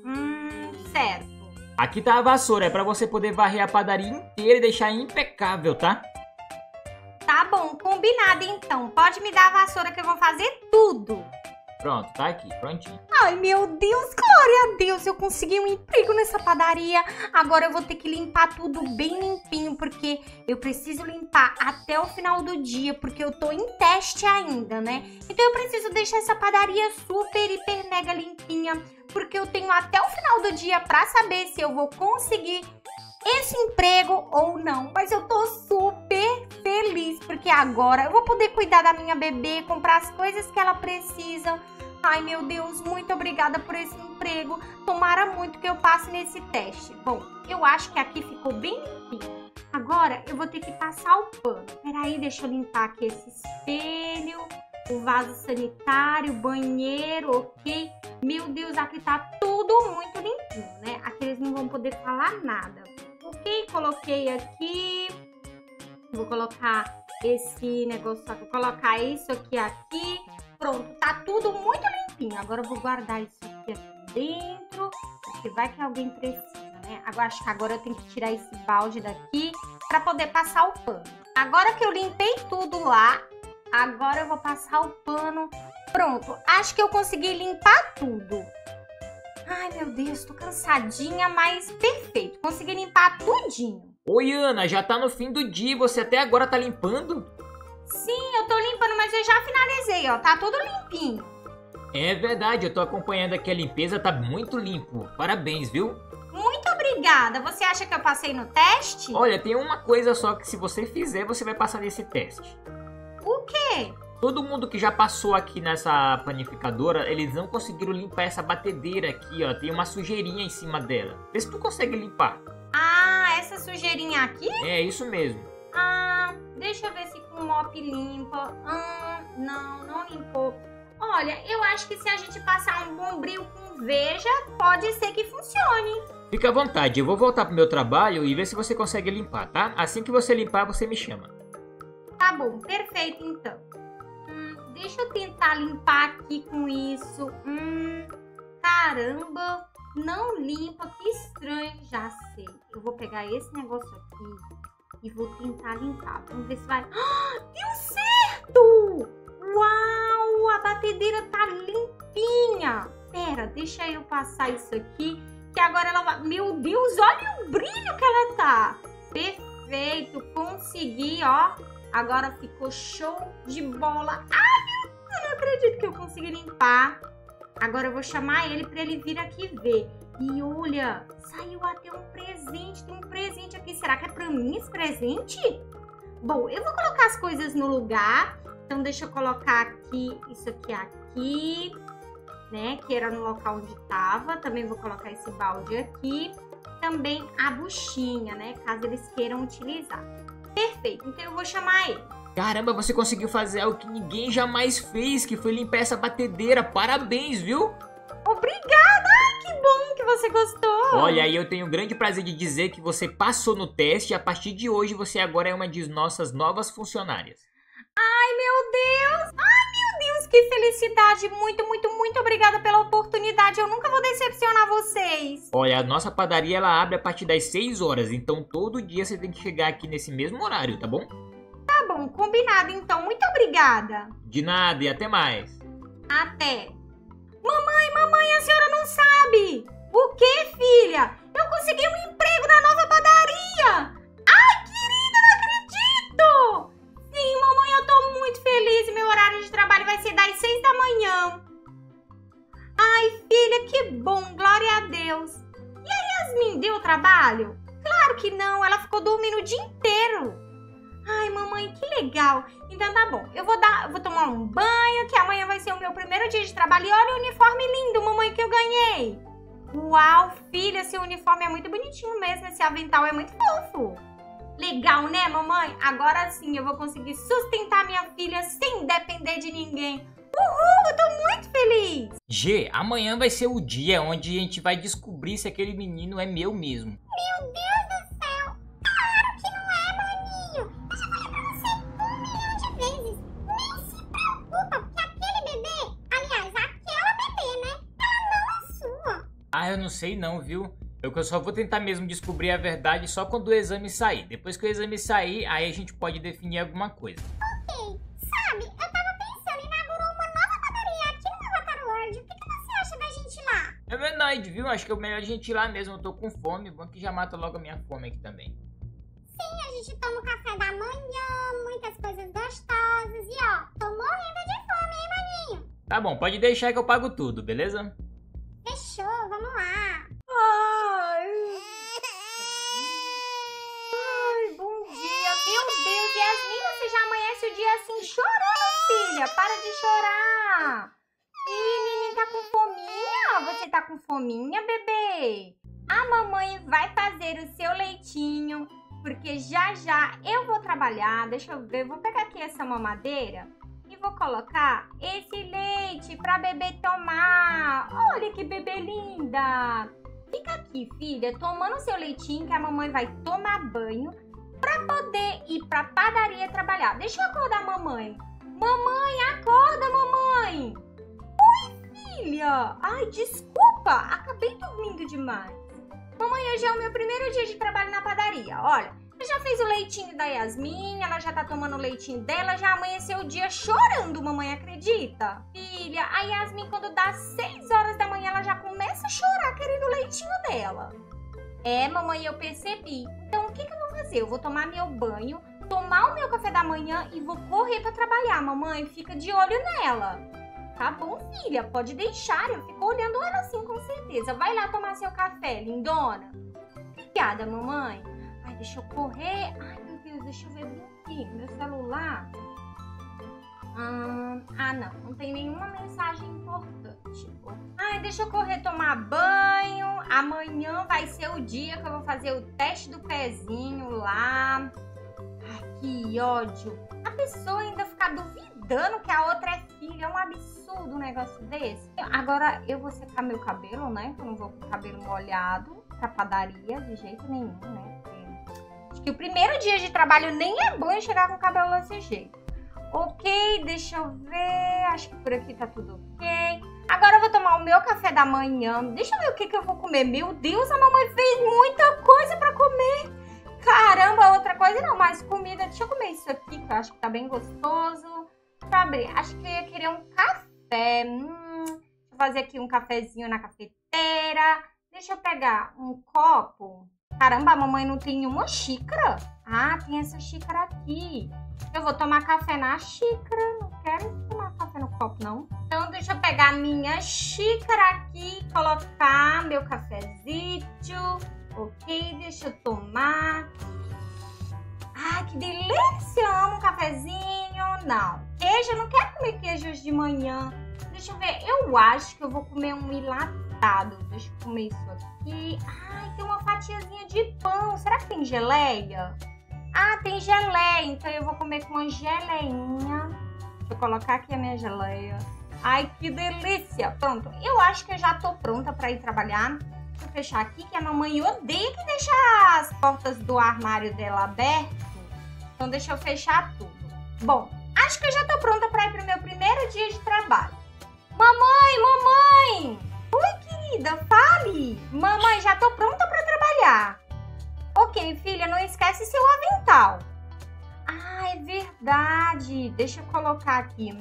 Certo. Aqui tá a vassoura, é pra você poder varrer a padaria inteira e deixar impecável, tá? Tá bom, combinado então. Pode me dar a vassoura que eu vou fazer tudo. Pronto, tá aqui, prontinho. Ai, meu Deus, glória a Deus, eu consegui um emprego nessa padaria. Agora eu vou ter que limpar tudo bem limpinho, porque eu preciso limpar até o final do dia, porque eu tô em teste ainda, né? Então eu preciso deixar essa padaria super, hiper, mega limpinha, porque eu tenho até o final do dia pra saber se eu vou conseguir esse emprego ou não. Mas eu tô super feliz, porque agora eu vou poder cuidar da minha bebê, comprar as coisas que ela precisa. Ai, meu Deus, muito obrigada por esse emprego. Tomara muito que eu passe nesse teste. Bom, eu acho que aqui ficou bem limpinho. Agora eu vou ter que passar o pano. Peraí, deixa eu limpar aqui esse espelho, o vaso sanitário, o banheiro, ok? Meu Deus, aqui tá tudo muito limpinho, né? Aqui eles não vão poder falar nada. Ok, coloquei aqui. Vou colocar esse negócio, vou colocar isso aqui. Pronto, tá tudo muito limpinho. Agora eu vou guardar isso aqui dentro, porque vai que alguém precisa, né? Agora, acho que agora eu tenho que tirar esse balde daqui pra poder passar o pano. Agora que eu limpei tudo lá, agora eu vou passar o pano. Pronto, acho que eu consegui limpar tudo. Ai, meu Deus, tô cansadinha, mas perfeito. Consegui limpar tudinho. Oi, Ana, já tá no fim do dia e você até agora tá limpando? Sim, eu tô limpando, mas eu já finalizei, ó. Tá tudo limpinho. É verdade, eu tô acompanhando aqui a limpeza, tá muito limpo. Parabéns, viu? Muito obrigada. Você acha que eu passei no teste? Olha, tem uma coisa só que se você fizer, você vai passar nesse teste. O quê? Todo mundo que já passou aqui nessa panificadora, eles não conseguiram limpar essa batedeira aqui, ó. Tem uma sujeirinha em cima dela. Vê se tu consegue limpar. Ah, essa sujeirinha aqui? É, isso mesmo. Ah, deixa eu ver se com o mop limpa. Não limpou. Olha, eu acho que se a gente passar um bombril com veja, pode ser que funcione. Fica à vontade, eu vou voltar pro meu trabalho e ver se você consegue limpar, tá? Assim que você limpar, você me chama. Tá bom, perfeito então. Deixa eu tentar limpar aqui com isso. Caramba, não limpa, que estranho, já sei. Eu vou pegar esse negócio aqui e vou tentar limpar. Vamos ver se vai... deu certo! Uau, a batedeira tá limpinha. Pera, deixa eu passar isso aqui, que agora ela vai... Meu Deus, olha o brilho que ela tá. Perfeito, consegui, ó. Agora ficou show de bola. Ai, meu Deus, eu não acredito que eu consegui limpar. Agora eu vou chamar ele pra ele vir aqui ver. E olha, saiu até um presente. Tem um presente aqui. Será que é pra mim esse presente? Bom, eu vou colocar as coisas no lugar. Então deixa eu colocar aqui, isso aqui, né? Que era no local onde tava. Também vou colocar esse balde aqui. Também a buchinha, né? Caso eles queiram utilizar. Perfeito, então eu vou chamar ele. Caramba, você conseguiu fazer algo que ninguém jamais fez, que foi limpar essa batedeira. Parabéns, viu? Obrigada! Ai, que que bom que você gostou. Olha, aí eu tenho o grande prazer de dizer que você passou no teste e a partir de hoje você agora é uma de nossas novas funcionárias. Ai, meu Deus. Ai, meu Deus, que felicidade. Muito, muito, muito obrigada pela oportunidade. Eu nunca vou decepcionar vocês. Olha, a nossa padaria ela abre a partir das 6 horas, então todo dia você tem que chegar aqui nesse mesmo horário, tá bom? Tá bom, combinado então. Muito obrigada. De nada e até mais. Até. Mamãe, a senhora não sabe. O que, filha? Eu consegui um emprego na nova padaria. Ai, querida, não acredito. Sim, mamãe, eu tô muito feliz e meu horário de trabalho vai ser das 6 da manhã. Ai, filha, que bom, glória a Deus. E a Yasmin deu trabalho? Claro que não, ela ficou dormindo o dia inteiro. Ai, mamãe, que legal. Então tá bom, eu vou tomar um banho, que amanhã vai ser o meu primeiro dia de trabalho. E olha o uniforme lindo, mamãe, que eu ganhei. Uau, filha, esse uniforme é muito bonitinho mesmo, esse avental é muito fofo. Legal, né, mamãe? Agora sim eu vou conseguir sustentar minha filha sem depender de ninguém. Uhul, eu tô muito feliz. G, amanhã vai ser o dia onde a gente vai descobrir se aquele menino é meu mesmo. Meu Deus do céu! Claro que não é, maninho! Eu já falei pra você 1 milhão de vezes. Nem se preocupa, porque aquele bebê, aliás, aquela bebê, né? Ela não é sua. Ah, eu não sei não, viu? Eu só vou tentar mesmo descobrir a verdade só quando o exame sair. Depois que o exame sair, aí a gente pode definir alguma coisa. Ok, sabe, eu tava pensando em inaugurar uma nova padaria aqui no Avatar World. O que você acha da gente ir lá? É verdade, viu? Acho que é melhor a gente ir lá mesmo. Eu tô com fome. Bom que já mata logo a minha fome aqui também. Sim, a gente toma o café da manhã, muitas coisas gostosas e ó, tô morrendo de fome, hein, maninho? Tá bom, pode deixar que eu pago tudo, beleza? Fechou, vamos lá. Ai, bom dia. Meu Deus, Yasmin, você já amanhece o dia assim chorando, filha. Para de chorar. Ih, neném tá com fominha? Você tá com fominha, bebê? A mamãe vai fazer o seu leitinho, porque já já eu vou trabalhar. Deixa eu ver, eu vou pegar aqui essa mamadeira e vou colocar esse leite pra bebê tomar. Olha que bebê linda. Fica aqui, filha, tomando seu leitinho que a mamãe vai tomar banho pra poder ir pra padaria trabalhar. Deixa eu acordar a mamãe. Mamãe, acorda, mamãe. Oi, filha. Ai, desculpa, acabei dormindo demais. Mamãe, hoje é o meu primeiro dia de trabalho na padaria. Olha, eu já fiz o leitinho da Yasmin, ela já tá tomando o leitinho dela, já amanheceu o dia chorando, mamãe, acredita? Filha, a Yasmin, quando dá 6 horas da manhã, ela já começa a chorar querendo o leitinho dela. É, mamãe, eu percebi. Então, o que eu vou fazer? Eu vou tomar meu banho, tomar o meu café da manhã e vou correr pra trabalhar. Mamãe, fica de olho nela. Tá bom, filha, pode deixar, eu fico olhando ela assim, com certeza. Vai lá tomar seu café, lindona. Obrigada, mamãe. Ai, deixa eu correr. Ai, meu Deus, deixa eu ver bem aqui. Meu celular. Não tem nenhuma mensagem importante. Ai, deixa eu correr tomar banho. Amanhã vai ser o dia que eu vou fazer o teste do pezinho lá. Ai, que ódio. A pessoa ainda ficar duvidando que a outra é filha. É um absurdo um negócio desse. Agora eu vou secar meu cabelo, né? Que eu não vou com o cabelo molhado pra padaria de jeito nenhum, né? Acho que o primeiro dia de trabalho nem é bom eu chegar com o cabelo desse jeito. Ok, deixa eu ver. Acho que por aqui tá tudo ok. Agora eu vou tomar o meu café da manhã. Deixa eu ver o que eu vou comer. Meu Deus, a mamãe fez muita coisa pra comer. Caramba, outra coisa não, mas comida. Deixa eu comer isso aqui, que eu acho que tá bem gostoso. Pra abrir, acho que eu ia querer um café. Deixa eu fazer aqui um cafezinho na cafeteira. Deixa eu pegar um copo. Caramba, a mamãe não tem uma xícara? Ah, tem essa xícara aqui. Eu vou tomar café na xícara. Não quero tomar café no copo, não. Então, deixa eu pegar a minha xícara aqui. Colocar meu cafezinho. Ok, deixa eu tomar. Ai, que delícia! Amo um cafezinho. Não, queijo, eu não quero comer queijo hoje de manhã. Deixa eu ver, eu acho que eu vou comer um enlatado. Deixa eu comer isso aqui. Ai, tem uma fatiazinha de pão. Será que tem geleia? Ah, tem geleia. Então eu vou comer com uma geleinha. Deixa eu colocar aqui a minha geleia. Ai, que delícia. Pronto, eu acho que eu já tô pronta pra ir trabalhar. Deixa eu fechar aqui, que a mamãe odeia que deixa as portas do armário dela abertas. Então deixa eu fechar tudo. Bom, acho que eu já tô pronta pra ir pro meu primeiro dia de trabalho. Mamãe! Oi, querida, fale. Mamãe, já tô pronta pra trabalhar. Ok, filha, não esquece seu avental. Ah, é verdade. Deixa eu colocar aqui.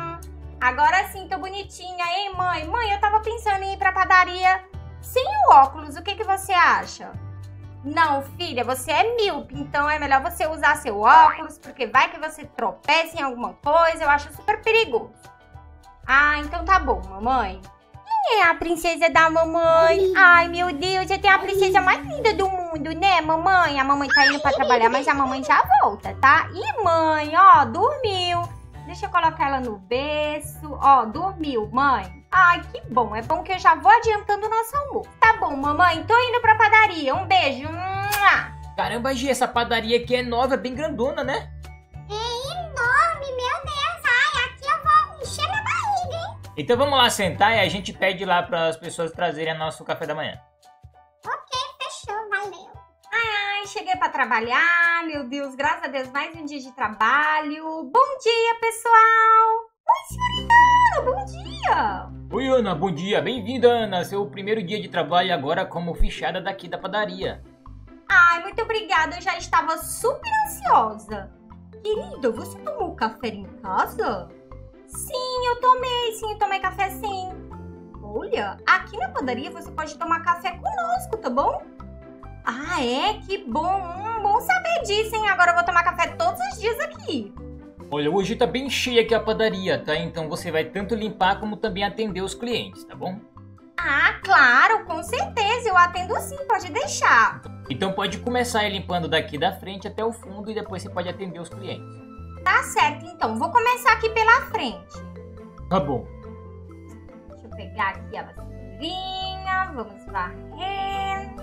Agora sim, tô bonitinha, hein, mãe? Mãe, eu tava pensando em ir pra padaria sem o óculos. O que você acha? Não, filha, você é míope, então é melhor você usar seu óculos, porque vai que você tropeça em alguma coisa, eu acho super perigoso. Ah, então tá bom, mamãe. Quem é a princesa da mamãe? Ai, meu Deus, você tem a princesa mais linda do mundo, né, mamãe? A mamãe tá indo pra trabalhar, mas a mamãe já volta, tá? E mãe, ó, dormiu. Deixa eu colocar ela no berço. Ó, dormiu, mãe. Ai, que bom. É bom que eu já vou adiantando o nosso almoço. Tá bom, mamãe. Tô indo pra padaria. Um beijo. Caramba, Gi, essa padaria aqui é nova, é bem grandona, né? É enorme, meu Deus. Ai, aqui eu vou encher minha barriga, hein? Então vamos lá sentar e a gente pede lá para as pessoas trazerem nosso café da manhã. Ok, fechou, valeu. Ai, cheguei pra trabalhar. Meu Deus, graças a Deus, mais um dia de trabalho. Bom dia, pessoal. Oi, senhorita Ana, bom dia. Oi, Ana, bom dia. Bem-vinda, Ana. Seu primeiro dia de trabalho agora como fichada daqui da padaria. Ai, muito obrigada. Eu já estava super ansiosa. Querida, você tomou café em casa? Sim, eu tomei café sim. Olha, aqui na padaria você pode tomar café conosco, tá bom? Ah, é? Que bom. Bom saber disso, hein? Agora eu vou tomar café todos os dias aqui. Olha, hoje tá bem cheia aqui a padaria, tá? Então você vai tanto limpar como também atender os clientes, tá bom? Ah, claro, com certeza. Eu atendo sim, pode deixar. Então pode começar limpando daqui da frente até o fundo e depois você pode atender os clientes. Tá certo, então. Vou começar aqui pela frente. Tá bom. Deixa eu pegar aqui a vassourinha. Vamos varrer.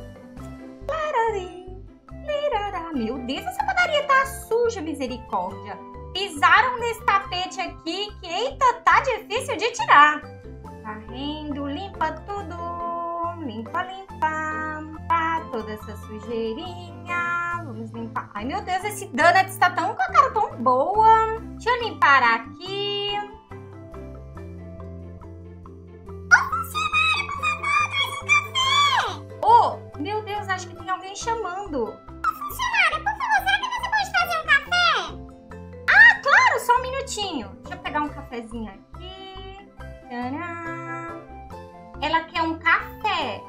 Larari, lirará. Meu Deus, essa padaria tá suja, misericórdia. Pisaram nesse tapete aqui que, eita, tá difícil de tirar. Varrendo, limpa tudo. Limpa. Toda essa sujeirinha. Vamos limpar. Ai, meu Deus, esse donut está tão com a cara tão boa. Deixa eu limpar aqui. Oh, meu Deus, acho que tem alguém chamando. Funcionária, por favor, será que você pode trazer um café? Ah, claro, só um minutinho. Deixa eu pegar um cafezinho aqui. Tcharam. Ela quer um café.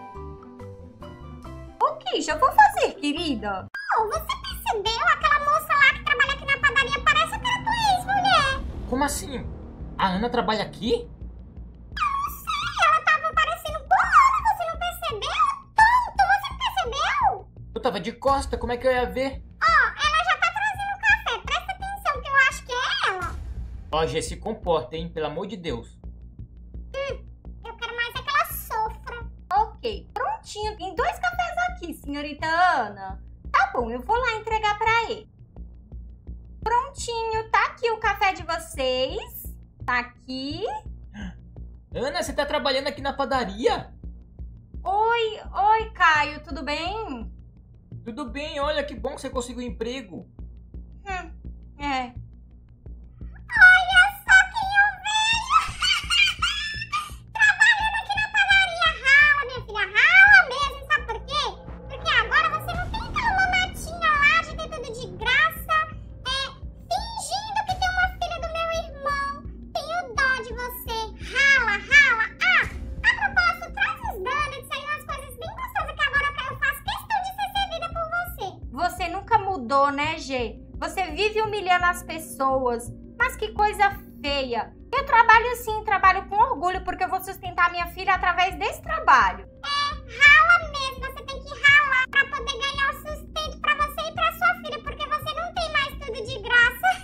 Ok, já vou fazer, querida. Oh, você percebeu? Aquela moça lá que trabalha aqui na padaria parece aquela tua ex-mulher. Como assim? A Ana trabalha aqui? Ela tava parecendo bolada, você não percebeu? Tonto, você percebeu? Eu tava de costa, como é que eu ia ver? Ela já tá trazendo café, presta atenção que eu acho que é ela. Ó, Gê, se comporta, hein? Pelo amor de Deus. Eu quero mais é que ela sofra. Ok, prontinho. Tem 2 cafés aqui, senhorita Ana. Tá bom, eu vou lá entregar pra ele. Prontinho, tá aqui o café de vocês. Tá aqui. Ana, você tá trabalhando aqui na padaria? Oi, Caio, tudo bem? Tudo bem, olha que bom que você conseguiu um emprego. É. Olha só quem eu vejo. Trabalhando aqui na padaria. Rala, minha filha, rala mesmo. Sabe por quê? Porque agora você não tem aquela mamatinha lá de ter tudo de graça. Fingindo que tem uma filha do meu irmão. Tenho dó de você. Rala. A propósito, traz os donuts aí, umas coisas bem gostosas que agora eu faço questão de ser servida por você. Você nunca mudou, né, Gê? Você vive humilhando as pessoas. Mas que coisa feia. Eu trabalho sim, trabalho com orgulho, porque eu vou sustentar minha filha através desse trabalho. Rala mesmo, você tem que ralar pra poder ganhar o sustento pra você e pra sua filha, porque você não tem mais tudo de graça.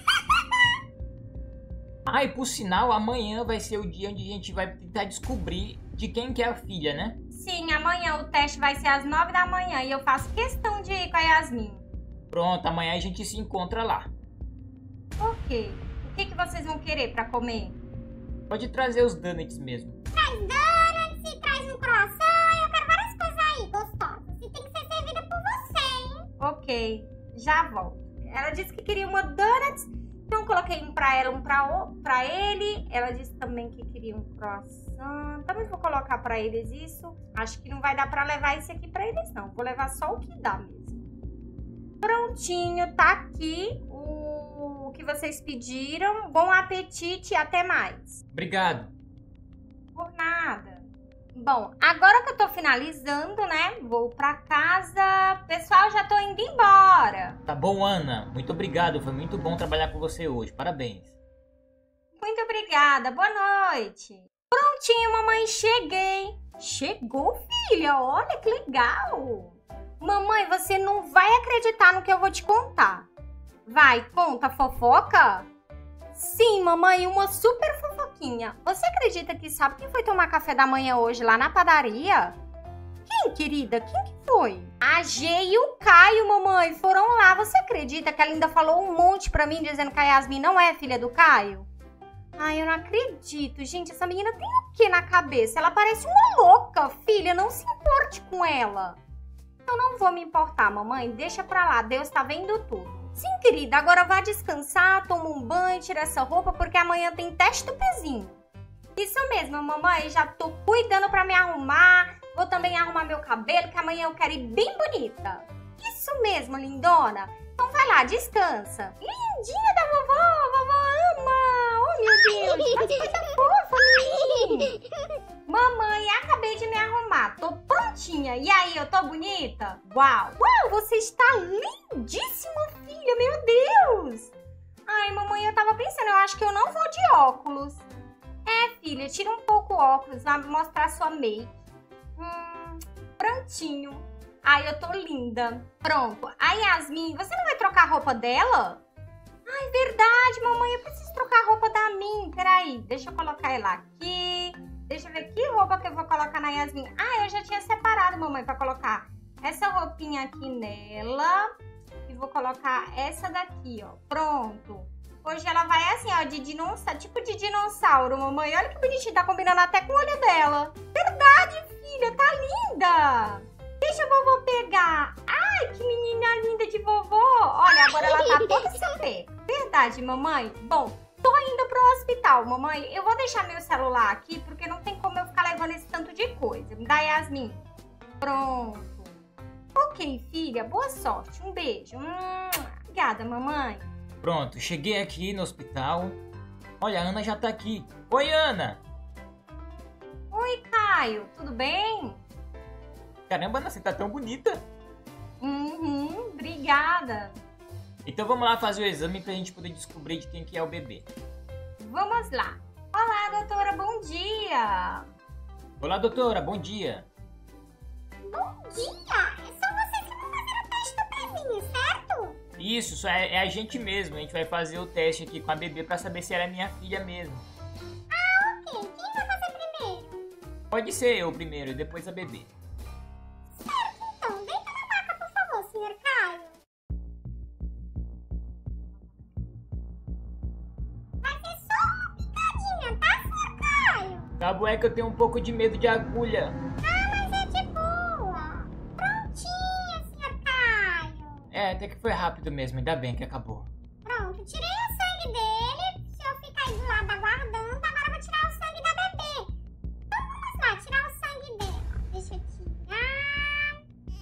Ah, e por sinal, amanhã vai ser o dia onde a gente vai tentar descobrir de quem que é a filha, né? Sim, amanhã o teste vai ser às 9 da manhã e eu faço questão de ir com a Yasmin. Pronto, amanhã a gente se encontra lá. Ok. O que vocês vão querer pra comer? Pode trazer os donuts mesmo. Traz donuts e traz um croissant. Eu quero várias coisas aí, gostosas. E tem que ser servida por você, hein? Ok, já volto. Ela disse que queria uma donuts, então coloquei um pra ela, um pra ele. Ela disse também que queria um croissant. Também vou colocar pra eles isso. Acho que não vai dar pra levar esse aqui pra eles, não. Vou levar só o que dá mesmo. Prontinho, tá aqui o que vocês pediram. Bom apetite e até mais. Obrigado. Por nada. Bom, agora que eu tô finalizando, né? Vou pra casa. Pessoal, já tô indo embora. Tá bom, Ana. Muito obrigado. Foi muito bom trabalhar com você hoje. Parabéns. Muito obrigada. Boa noite. Prontinho, mamãe. Cheguei. Chegou, filha. Olha que legal. Mamãe, você não vai acreditar no que eu vou te contar. Vai, conta fofoca? Sim, mamãe, uma super fofoquinha. Você acredita que sabe quem foi tomar café da manhã hoje lá na padaria? Quem, querida? Quem que foi? A G e o Caio, mamãe, foram lá. Você acredita que ela ainda falou um monte pra mim dizendo que a Yasmin não é filha do Caio? Ai, eu não acredito, gente. Essa menina tem o que na cabeça? Ela parece uma louca, filha. Não se importe com ela. Eu não vou me importar, mamãe. Deixa pra lá. Deus tá vendo tudo. Sim, querida. Agora vá descansar, toma um banho, tira essa roupa, porque amanhã tem teste do pezinho. Isso mesmo, mamãe. Já tô cuidando pra me arrumar. Vou também arrumar meu cabelo, que amanhã eu quero ir bem bonita. Isso mesmo, lindona. Então vai lá, descansa. Lindinha da vovó. Vovó ama. Oh, meu Deus. Mas que coisa fofa, menina. Mamãe, acabei de me arrumar. Tô prontinha. E aí, eu tô bonita? Uau. Uau, você está lindíssima, filha. Meu Deus. Ai, mamãe, eu tava pensando. Eu acho que eu não vou de óculos. É, filha, tira um pouco o óculos. Vai mostrar sua make. Prontinho. Ai, eu tô linda. Pronto. A Yasmin, você não vai trocar a roupa dela? Ai, verdade, mamãe. Eu preciso trocar a roupa da Min. Peraí, deixa eu colocar ela aqui. Deixa eu ver que roupa que eu vou colocar na Yasmin. Ah, eu já tinha separado, mamãe, pra colocar essa roupinha aqui nela. E vou colocar essa daqui, ó. Pronto. Hoje ela vai assim, ó, de dinossauro, tipo de dinossauro, mamãe. Olha que bonitinho, tá combinando até com o olho dela. Verdade, filha, tá linda. Deixa a vovó pegar. Ai, que menina linda de vovó. Olha, agora ela tá toda sem pé. Verdade, mamãe. Bom, tô indo pro hospital, mamãe. Eu vou deixar meu celular aqui, porque não tem como eu ficar levando esse tanto de coisa. Me dá, Yasmin. Pronto. Ok, filha. Boa sorte. Um beijo. Obrigada, mamãe. Pronto, cheguei aqui no hospital. Olha, a Ana já tá aqui. Oi, Ana. Oi, Caio. Tudo bem? Caramba, Ana, você tá tão bonita. Obrigada. Então vamos lá fazer o exame pra gente poder descobrir de quem que é o bebê. Vamos lá. Olá, doutora, bom dia. Olá, doutora, bom dia. Bom dia! São vocês que vão fazer o teste do pezinho, certo? Isso é a gente mesmo. A gente vai fazer o teste aqui com a bebê pra saber se ela é minha filha mesmo. Ah, ok. Quem vai fazer primeiro? Pode ser eu primeiro e depois a bebê. Certo, então. Deita na maca, por favor, senhor Caio. Vai ser só uma picadinha, tá, senhor Caio? Tá bom, é que eu tenho um pouco de medo de agulha. Ah, mas é de boa. Prontinho, senhor Caio. É, até que foi rápido mesmo, ainda bem que acabou. Pronto, tirei o sangue dele. O senhor fica aí do lado aguardando. Agora eu vou tirar o sangue da bebê. Então vamos lá, tirar o sangue dela. Deixa eu tirar.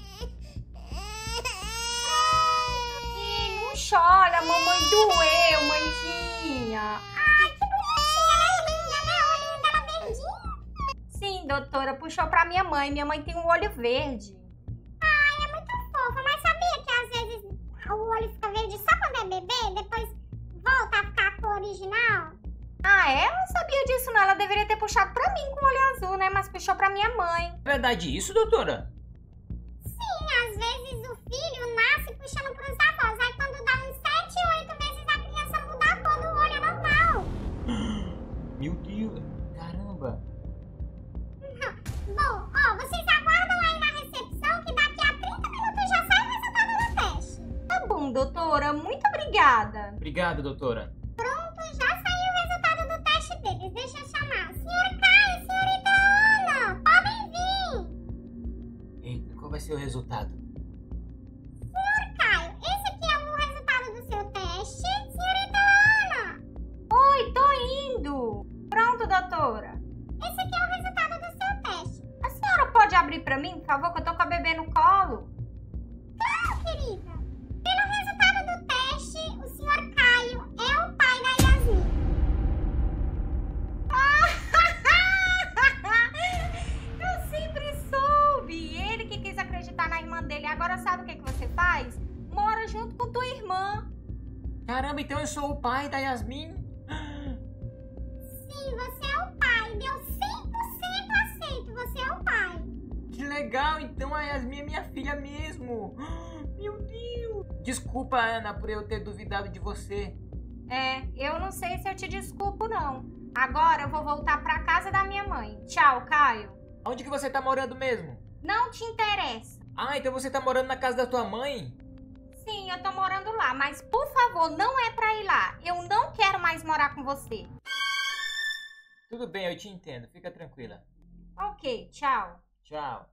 Ih, não chora, mamãe doeu, mãezinha. Ai, que bonitinha, ela é linda, né? O olhinho dela verdinho. Sim, doutora, puxou pra minha mãe. Minha mãe tem um olho verde. Ai, é muito fofa, mas sabia que às vezes o olho fica verde só quando é bebê? Depois volta a ficar a cor original? Ah, é? Eu não sabia disso, não. Ela deveria ter puxado pra mim com o olho azul, né? Mas puxou pra minha mãe. É verdade isso, doutora? Sim, às vezes o filho nasce puxando pros avós. Aí quando dá uns 7, 8 vezes a criança muda a cor do olho normal. Meu Deus, caramba. Bom, ó, vocês aguardam aí na recepção que daqui a 30 minutos já sai o resultado do teste. Tá bom, doutora. Muito obrigada. Obrigado, doutora. Pronto, já saiu o resultado do teste deles. Deixa eu chamar Calma. Senhor Caio, senhorita Ana, podem vir. Eita, qual vai ser o resultado? Senhor Caio, esse aqui é o resultado do seu teste. Senhorita Ana, Oi, tô indo. Pronto, doutora. esse aqui é o resultado do seu teste. A senhora pode abrir pra mim, por favor, que eu tô com a bebê no colo? Claro, querida. Pelo resultado do teste, o senhor Caio é o pai da Yasmin. Eu sempre soube. Ele que quis acreditar na irmã dele. Agora sabe o que você faz? Mora junto com tua irmã. Caramba, então eu sou o pai da Yasmin? Sim, você é o pai. Deu 100% aceito. Você é o pai. Que legal, então a Yasmin é minha filha mesmo. Meu Deus. Desculpa, Ana, por eu ter duvidado de você. Eu não sei se eu te desculpo, não. Agora eu vou voltar pra casa da minha mãe. Tchau, Caio. Onde que você tá morando mesmo? Não te interessa. Ah, então você tá morando na casa da tua mãe? Sim, eu tô morando lá, mas por favor, não é pra ir lá. Eu não quero mais morar com você. Tudo bem, eu te entendo. Fica tranquila. Ok, tchau. Tchau.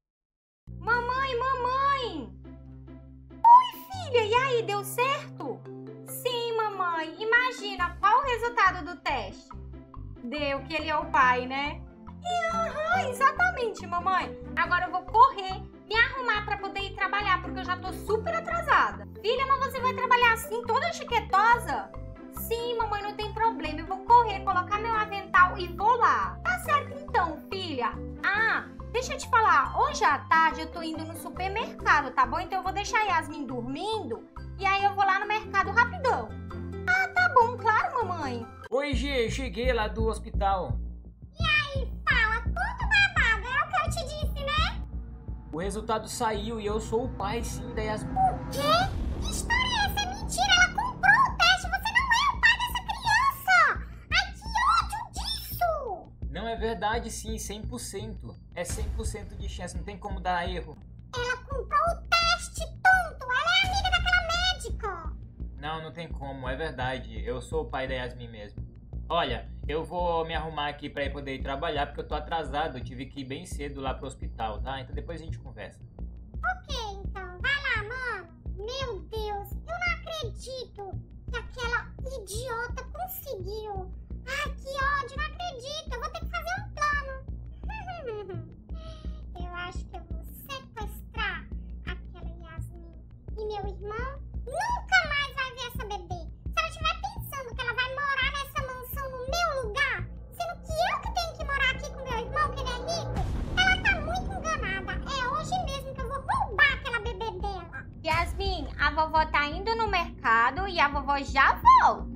Mamãe! Oi, filha, e aí, deu certo? Sim, mamãe. Imagina, qual o resultado do teste? Deu que ele é o pai, né? Exatamente, mamãe. Agora eu vou correr, me arrumar pra poder ir trabalhar, porque eu já tô super atrasada. Filha, mas você vai trabalhar assim, toda chiquetosa? Sim, mamãe, não tem problema. Eu vou correr, colocar meu avental e vou lá. Tá certo então, filha. Ah, deixa eu te falar. Hoje à tarde eu tô indo no supermercado, tá bom? Então eu vou deixar a Yasmin dormindo e aí eu vou lá no mercado rapidão. Ah, tá bom, claro, mamãe. Oi, G, cheguei lá do hospital. E aí, fala, tudo babado. É o que eu te disse, né? O resultado saiu e eu sou o pai, sim, da Yasmin. Quê? Que história é essa? É mentira. Ela comprou o teste. Você não é o pai dessa criança. Ai, que ódio disso. Não é verdade, sim, 100%. É 100% de chance, não tem como dar erro. Ela comprou o teste, tonto. Ela é amiga daquela médica. Não, não tem como, é verdade. Eu sou o pai da Yasmin mesmo. Olha, eu vou me arrumar aqui pra ir poder ir trabalhar, porque eu tô atrasado. Eu tive que ir bem cedo lá pro hospital, tá? Então depois a gente conversa. Ok, então. Vai lá, mano. Meu Deus, eu não acredito que aquela idiota conseguiu. Ai, que ódio, não acredito. Eu vou ter que fazer um plano. Eu acho que eu vou sequestrar aquela Yasmin. E meu irmão nunca mais vai ver essa bebê. Se ela estiver pensando que ela vai morar nessa mansão no meu lugar, sendo que eu que tenho que morar aqui com meu irmão, que ele é rico, ela tá muito enganada. É hoje mesmo que eu vou roubar aquela bebê dela. Yasmin, a vovó tá indo no mercado e a vovó já volta.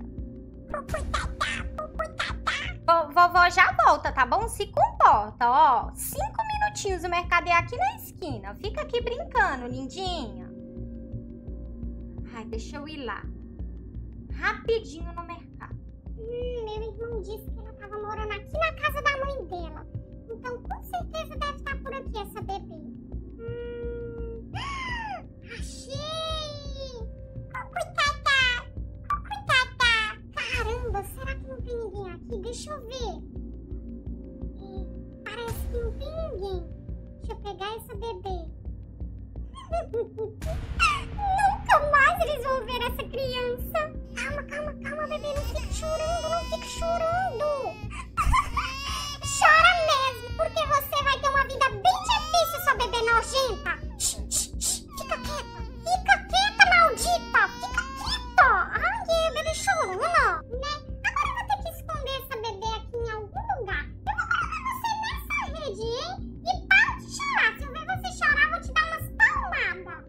Vovó já volta, tá bom? Se comporta, ó. 5 minutinhos, o mercado é aqui na esquina. Fica aqui brincando, lindinha. Ai, deixa eu ir lá. Rapidinho no mercado. Meu irmão disse que ela tava morando aqui na casa da mãe dela. Então com certeza deve estar por aqui essa bebê. Achei! Coitada! Coitada! Caramba, será que não tem ninguém aqui? Deixa eu ver. Parece que não tem ninguém. Deixa eu pegar essa bebê. Nunca mais eles vão ver essa criança. Calma, bebê. Não fique chorando. Chora mesmo, porque você vai ter uma vida bem difícil, sua bebê nojenta. Fica quieta, maldita. Fica quieta. Ai, bebê chorando, né? Agora eu vou ter que esconder essa bebê aqui em algum lugar. Eu vou colocar você nessa rede, hein? E para de chorar. Se eu ver você chorar, eu vou te dar umas palmadas.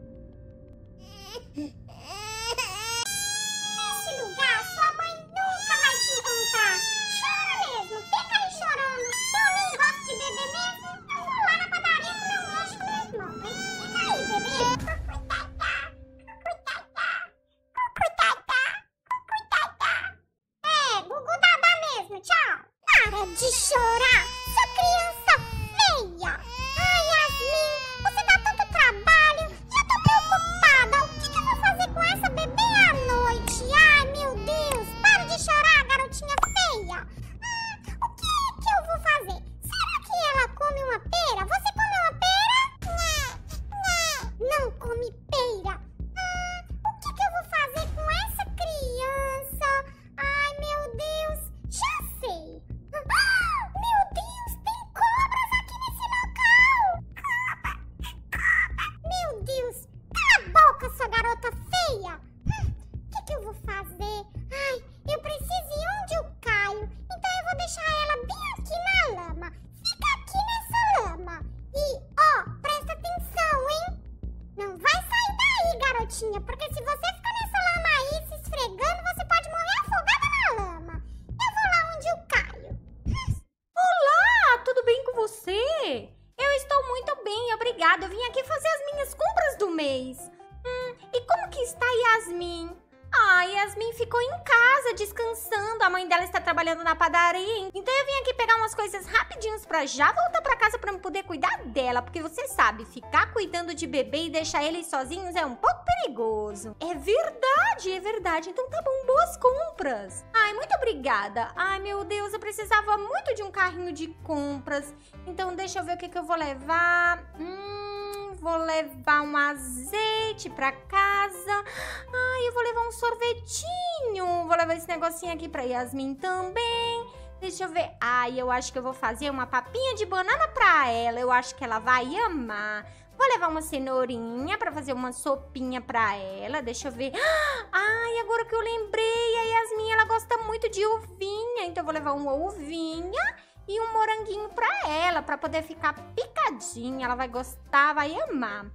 Nesse lugar, sua mãe nunca vai te encontrar. Chora mesmo. Fica aí chorando. Eu nem gosto de bebê mesmo. você? Eu estou muito bem, obrigada. Eu vim aqui fazer as minhas compras do mês. E como que está Yasmin? Yasmin ficou em casa descansando. A mãe dela está trabalhando na padaria. Então eu vim aqui pegar umas coisas rapidinhos pra já voltar pra casa pra eu poder cuidar dela. Porque você sabe, ficar cuidando de bebê e deixar eles sozinhos é um pouco perigoso. É verdade. Então tá bom, boas compras. Muito obrigada. Meu Deus, eu precisava muito de um carrinho de compras. Então deixa eu ver o que eu vou levar. Vou levar um azeite pra casa. Eu vou levar um sorvetinho. Vou levar esse negocinho aqui pra Yasmin também. Deixa eu ver. Eu acho que eu vou fazer uma papinha de banana pra ela. Eu acho que ela vai amar. Vou levar uma cenourinha pra fazer uma sopinha pra ela. Deixa eu ver. Agora que eu lembrei, a Yasmin, ela gosta muito de uvinha. Então eu vou levar uma uvinha e um moranguinho pra ela, pra poder ficar picadinha. Ela vai gostar, vai amar.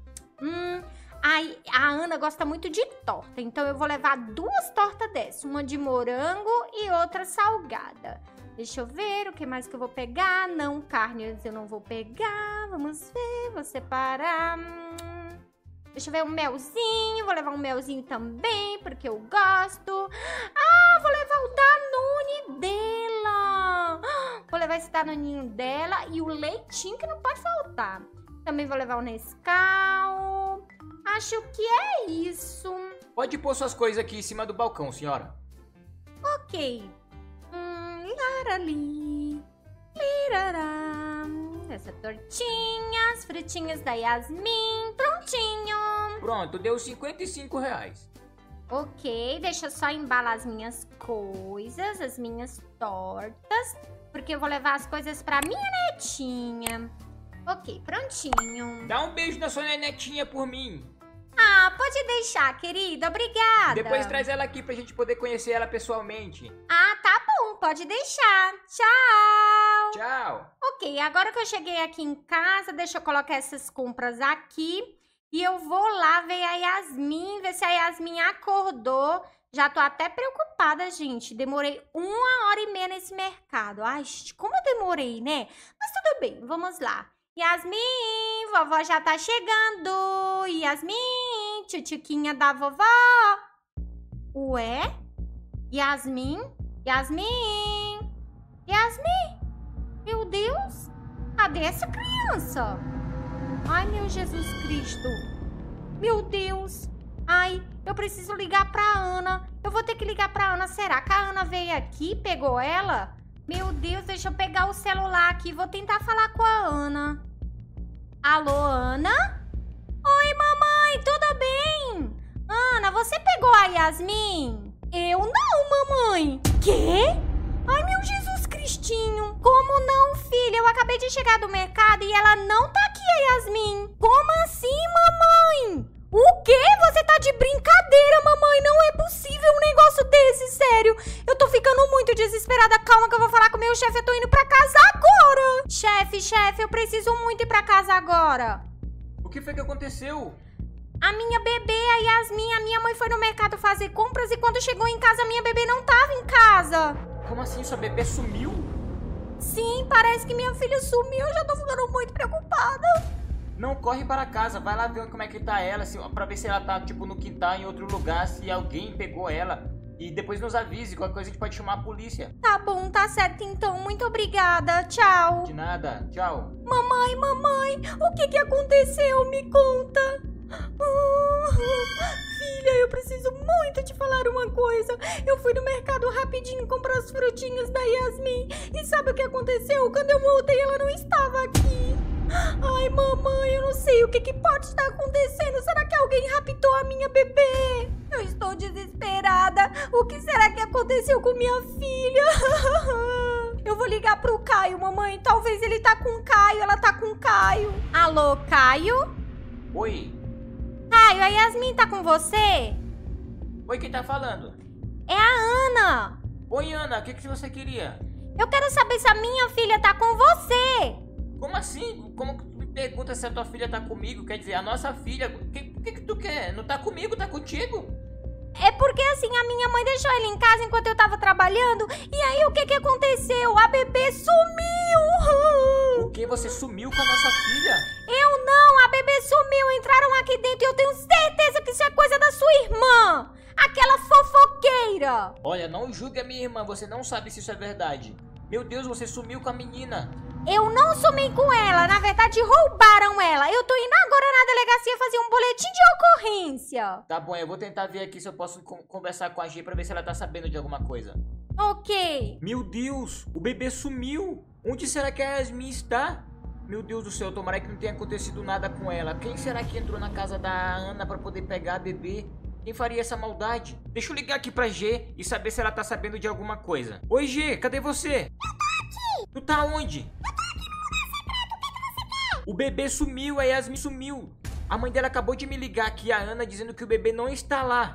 A Ana gosta muito de torta, então eu vou levar 2 tortas dessas. Uma de morango e outra salgada. Deixa eu ver o que mais que eu vou pegar. Não, carne eu não vou pegar. Vamos ver, vou separar. Deixa eu ver um melzinho. Vou levar um melzinho também, porque eu gosto. Vou levar o Danone dela. Vou levar esse Danoninho dela e o leitinho que não pode faltar. Também vou levar o Nescau. Acho que é isso. Pode pôr suas coisas aqui em cima do balcão, senhora. Ok. Larali. Lirará. Essa tortinha, as frutinhas da Yasmin. Prontinho. Pronto, deu R$55. Ok, deixa eu só embalar as minhas coisas, as minhas tortas, porque eu vou levar as coisas pra minha netinha. Ok, prontinho. Dá um beijo na sua netinha por mim. Pode deixar, querida, obrigada. Depois traz ela aqui pra gente poder conhecer ela pessoalmente. Tá bom, pode deixar. Tchau. Tchau. Ok, agora que eu cheguei aqui em casa, deixa eu colocar essas compras aqui. E eu vou lá ver a Yasmin, ver se a Yasmin acordou. Já tô até preocupada, gente. Demorei 1h30 nesse mercado. Como eu demorei, né? Mas tudo bem, vamos lá. Yasmin, vovó já tá chegando. Yasmin, tchutchuquinha da vovó. Ué? Yasmin? Meu Deus, cadê essa criança? Meu Jesus Cristo. Meu Deus. Eu preciso ligar pra Ana. Eu vou ter que ligar pra Ana. Será que a Ana veio aqui e pegou ela? Meu Deus, deixa eu pegar o celular aqui. Vou tentar falar com a Ana. Alô, Ana? Oi, mamãe, tudo bem? Ana, você pegou a Yasmin? Eu não, mamãe. Quê? Meu Jesus Cristinho. Como não, filha? Eu acabei de chegar do mercado e ela não tá aqui, a Yasmin. Como assim, mamãe? O quê? Você tá de brincadeira, mamãe. Não é possível um negócio desse, sério. Eu tô ficando muito desesperada. Calma que eu vou falar com o meu chefe. Eu tô indo pra casa agora. Chefe, eu preciso muito ir pra casa agora. O que foi que aconteceu? A minha bebê, a Yasmin, a minha mãe foi no mercado fazer compras e quando chegou em casa, a minha bebê não tava em casa. Como assim? Sua bebê sumiu? Sim, parece que minha filha sumiu. Eu já tô ficando muito preocupada. Não, corre para casa, vai lá ver como é que tá ela, pra ver se ela tá, tipo, no quintal, em outro lugar, se alguém pegou ela. E depois nos avise, qualquer coisa a gente pode chamar a polícia. Tá bom, tá certo então. Muito obrigada. Tchau. De nada, tchau. Mamãe, o que aconteceu? Me conta. Filha, eu preciso muito te falar uma coisa. Eu fui no mercado rapidinho comprar as frutinhas da Yasmin. E sabe o que aconteceu? Quando eu voltei, ela não estava aqui. Mamãe, eu não sei o que pode estar acontecendo. Será que alguém raptou a minha bebê? Eu estou desesperada. O que será que aconteceu com minha filha? Eu vou ligar pro Caio, mamãe. Talvez ele tá com o Caio, ela tá com o Caio. Alô, Caio? Oi. Caio, a Yasmin tá com você? Oi, quem tá falando? É a Ana. Oi, Ana, o que você queria? Eu quero saber se a minha filha tá com você. Como assim? Como que tu me pergunta se a tua filha tá comigo? Quer dizer, a nossa filha... O que tu quer? Não tá comigo? Tá contigo? É porque assim, a minha mãe deixou ele em casa enquanto eu tava trabalhando. E aí, o que aconteceu? A bebê sumiu! O que? Você sumiu com a nossa filha? Eu não, a bebê sumiu, entraram aqui dentro e eu tenho certeza que isso é coisa da sua irmã. Aquela fofoqueira. Olha, não julgue a minha irmã, você não sabe se isso é verdade. Meu Deus, você sumiu com a menina. Eu não sumi com ela, na verdade roubaram ela. Eu tô indo agora na delegacia fazer um boletim de ocorrência. Tá bom, eu vou tentar ver aqui se eu posso conversar com a G pra ver se ela tá sabendo de alguma coisa. Ok. Meu Deus, o bebê sumiu. Onde será que a Yasmin está? Meu Deus do céu, tomara que não tenha acontecido nada com ela. Quem será que entrou na casa da Ana pra poder pegar a bebê? Quem faria essa maldade? Deixa eu ligar aqui pra G e saber se ela tá sabendo de alguma coisa. Oi, G, cadê você? Eu tô aqui. Tu tá onde? Eu tô aqui no lugar secreto, o que você quer? O bebê sumiu, a Yasmin sumiu. A mãe dela acabou de me ligar aqui, a Ana, dizendo que o bebê não está lá.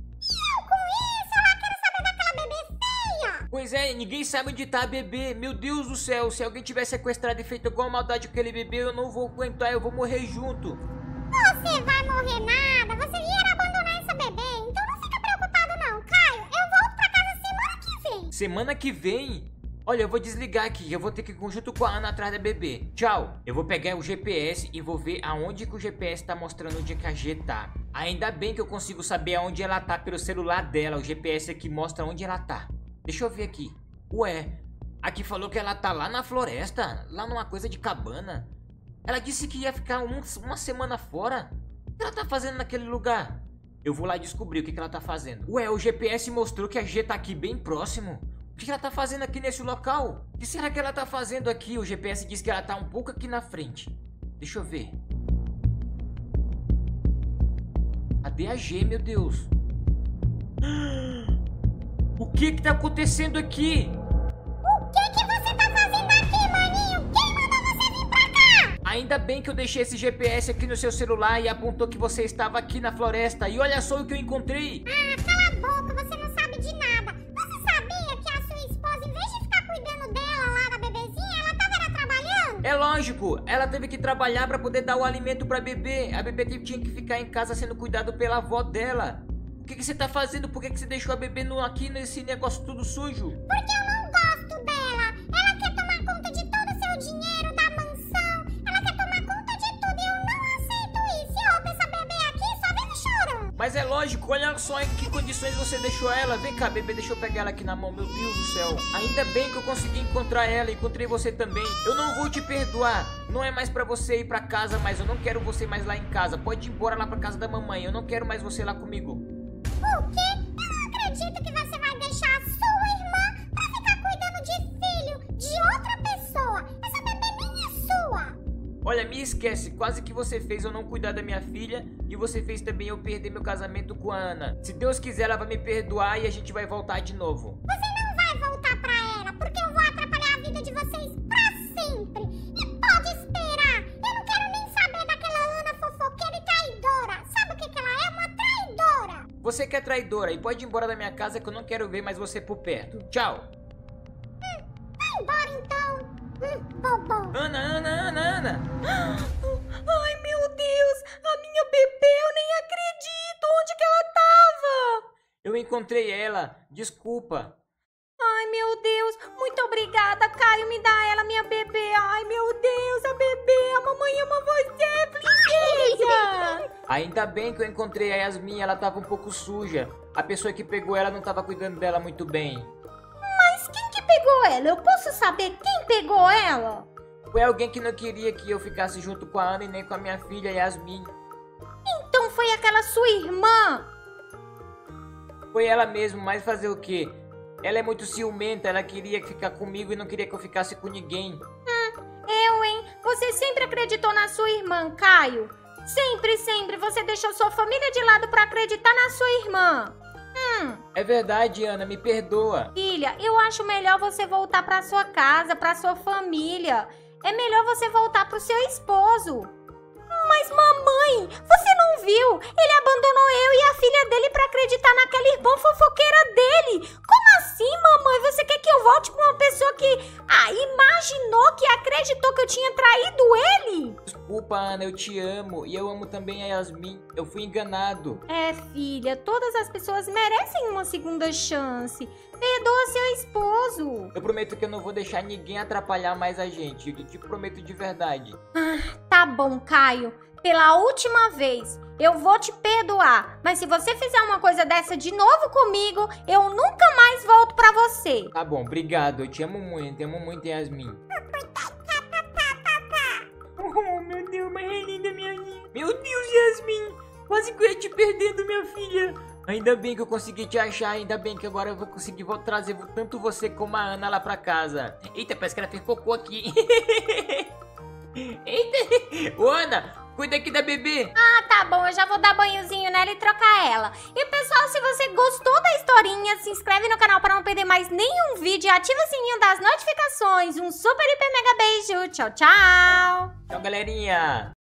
Pois é, ninguém sabe onde tá a bebê. Meu Deus do céu, se alguém tiver sequestrado e feito alguma maldade com aquele bebê, eu não vou aguentar, eu vou morrer junto. Você vai morrer nada, você ia abandonar essa bebê, então não fica preocupado não. Caio, eu volto pra casa semana que vem. Semana que vem? Olha, eu vou desligar aqui, eu vou ter que ir junto com a Ana atrás da bebê. Tchau. Eu vou pegar o GPS e vou ver aonde que o GPS tá mostrando onde que a G tá. Ainda bem que eu consigo saber aonde ela tá pelo celular dela, o GPS aqui mostra onde ela tá. Deixa eu ver aqui. Ué, aqui falou que ela tá lá na floresta, lá numa coisa de cabana. Ela disse que ia ficar uma semana fora. O que ela tá fazendo naquele lugar? Eu vou lá descobrir o que ela tá fazendo. Ué, o GPS mostrou que a G tá aqui bem próximo. O que ela tá fazendo aqui nesse local? O que será que ela tá fazendo aqui? O GPS diz que ela tá um pouco aqui na frente. Deixa eu ver. Cadê a G, meu Deus? O que tá acontecendo aqui? O que você tá fazendo aqui, maninho? Quem mandou você vir pra cá? Ainda bem que eu deixei esse GPS aqui no seu celular e apontou que você estava aqui na floresta. E olha só o que eu encontrei. Ah, cala a boca, você não sabe de nada. Você sabia que a sua esposa, em vez de ficar cuidando dela lá da bebezinha, ela tava trabalhando? É lógico, ela teve que trabalhar para poder dar o alimento para bebê. A bebê tinha que ficar em casa sendo cuidado pela avó dela. O que você tá fazendo? Por que você deixou a bebê aqui nesse negócio tudo sujo? Porque eu não gosto dela. Ela quer tomar conta de todo o seu dinheiro, da mansão. Ela quer tomar conta de tudo e eu não aceito isso. E outra, essa bebê aqui só vive chorando. Mas é lógico, olha só em que condições você deixou ela. Vem cá, bebê, deixa eu pegar ela aqui na mão. Meu Deus do céu. Ainda bem que eu consegui encontrar ela, encontrei você também. Eu não vou te perdoar. Não é mais pra você ir pra casa, mas eu não quero você mais lá em casa. Pode ir embora lá pra casa da mamãe. Eu não quero mais você lá comigo. O quê? Eu não acredito que você vai deixar a sua irmã pra ficar cuidando de filho de outra pessoa. Essa bebê nem é sua. Olha, me esquece, quase que você fez eu não cuidar da minha filha e você fez também eu perder meu casamento com a Ana. Se Deus quiser, ela vai me perdoar e a gente vai voltar de novo. Você não vai voltar pra ela, porque eu vou atrapalhar a vida de vocês pra sempre. E pode esperar. Eu não quero nem saber daquela Ana fofoqueira e traidora. Sabe o que ela é? Uma traidora. Você que é traidora e pode ir embora da minha casa que eu não quero ver mais você por perto. Tchau. Vai embora então. Bobão. Ana. Ai, meu Deus, a minha bebê, eu nem acredito. Onde que ela tava? Eu encontrei ela, desculpa. Ai, meu Deus, muito obrigada, Caio, me dá ela, minha bebê. Ai, meu Deus, a bebê, a mamãe ama você, princesa. Ainda bem que eu encontrei a Yasmin, ela tava um pouco suja. A pessoa que pegou ela não tava cuidando dela muito bem. Mas quem que pegou ela? Eu posso saber quem pegou ela? Foi alguém que não queria que eu ficasse junto com a Ana e nem com a minha filha Yasmin. Então foi aquela sua irmã. Foi ela mesmo, mas fazer o quê? Ela é muito ciumenta, ela queria ficar comigo e não queria que eu ficasse com ninguém. Hein? Você sempre acreditou na sua irmã, Caio. Sempre você deixou sua família de lado pra acreditar na sua irmã. É verdade, Ana, me perdoa. Filha, eu acho melhor você voltar pra sua casa, pra sua família. É melhor você voltar pro seu esposo. Mas mamãe, você não viu? Ele abandonou eu e a filha dele pra acreditar naquela irmã fofoqueira dele. Como assim, mamãe? Você quer que eu volte com uma pessoa que imaginou, que acreditou que eu tinha traído ele? desculpa, Ana, eu te amo. E eu amo também a Yasmin. Eu fui enganado. É, filha, todas as pessoas merecem uma segunda chance. Perdoa seu esposo. Eu prometo que eu não vou deixar ninguém atrapalhar mais a gente. Eu te prometo de verdade. Tá bom, Caio. Pela última vez, eu vou te perdoar. Mas se você fizer uma coisa dessa de novo comigo, eu nunca mais volto pra você. Tá bom, obrigado. Eu te amo muito, Yasmin. Oh, meu Deus, mas é linda, minha linda. Meu Deus, Yasmin. Quase que eu ia te perdendo, minha filha. Ainda bem que eu consegui te achar. Ainda bem que agora eu vou conseguir trazer tanto você como a Ana lá pra casa. Eita, parece que ela fez cocô aqui. Eita. Ô, Ana, cuida aqui da bebê. Ah, tá bom, eu já vou dar banhozinho nela e trocar ela. E pessoal, se você gostou da historinha, se inscreve no canal para não perder mais nenhum vídeo e ativa o sininho das notificações. Um super, hiper, mega beijo. Tchau, tchau. Tchau, galerinha.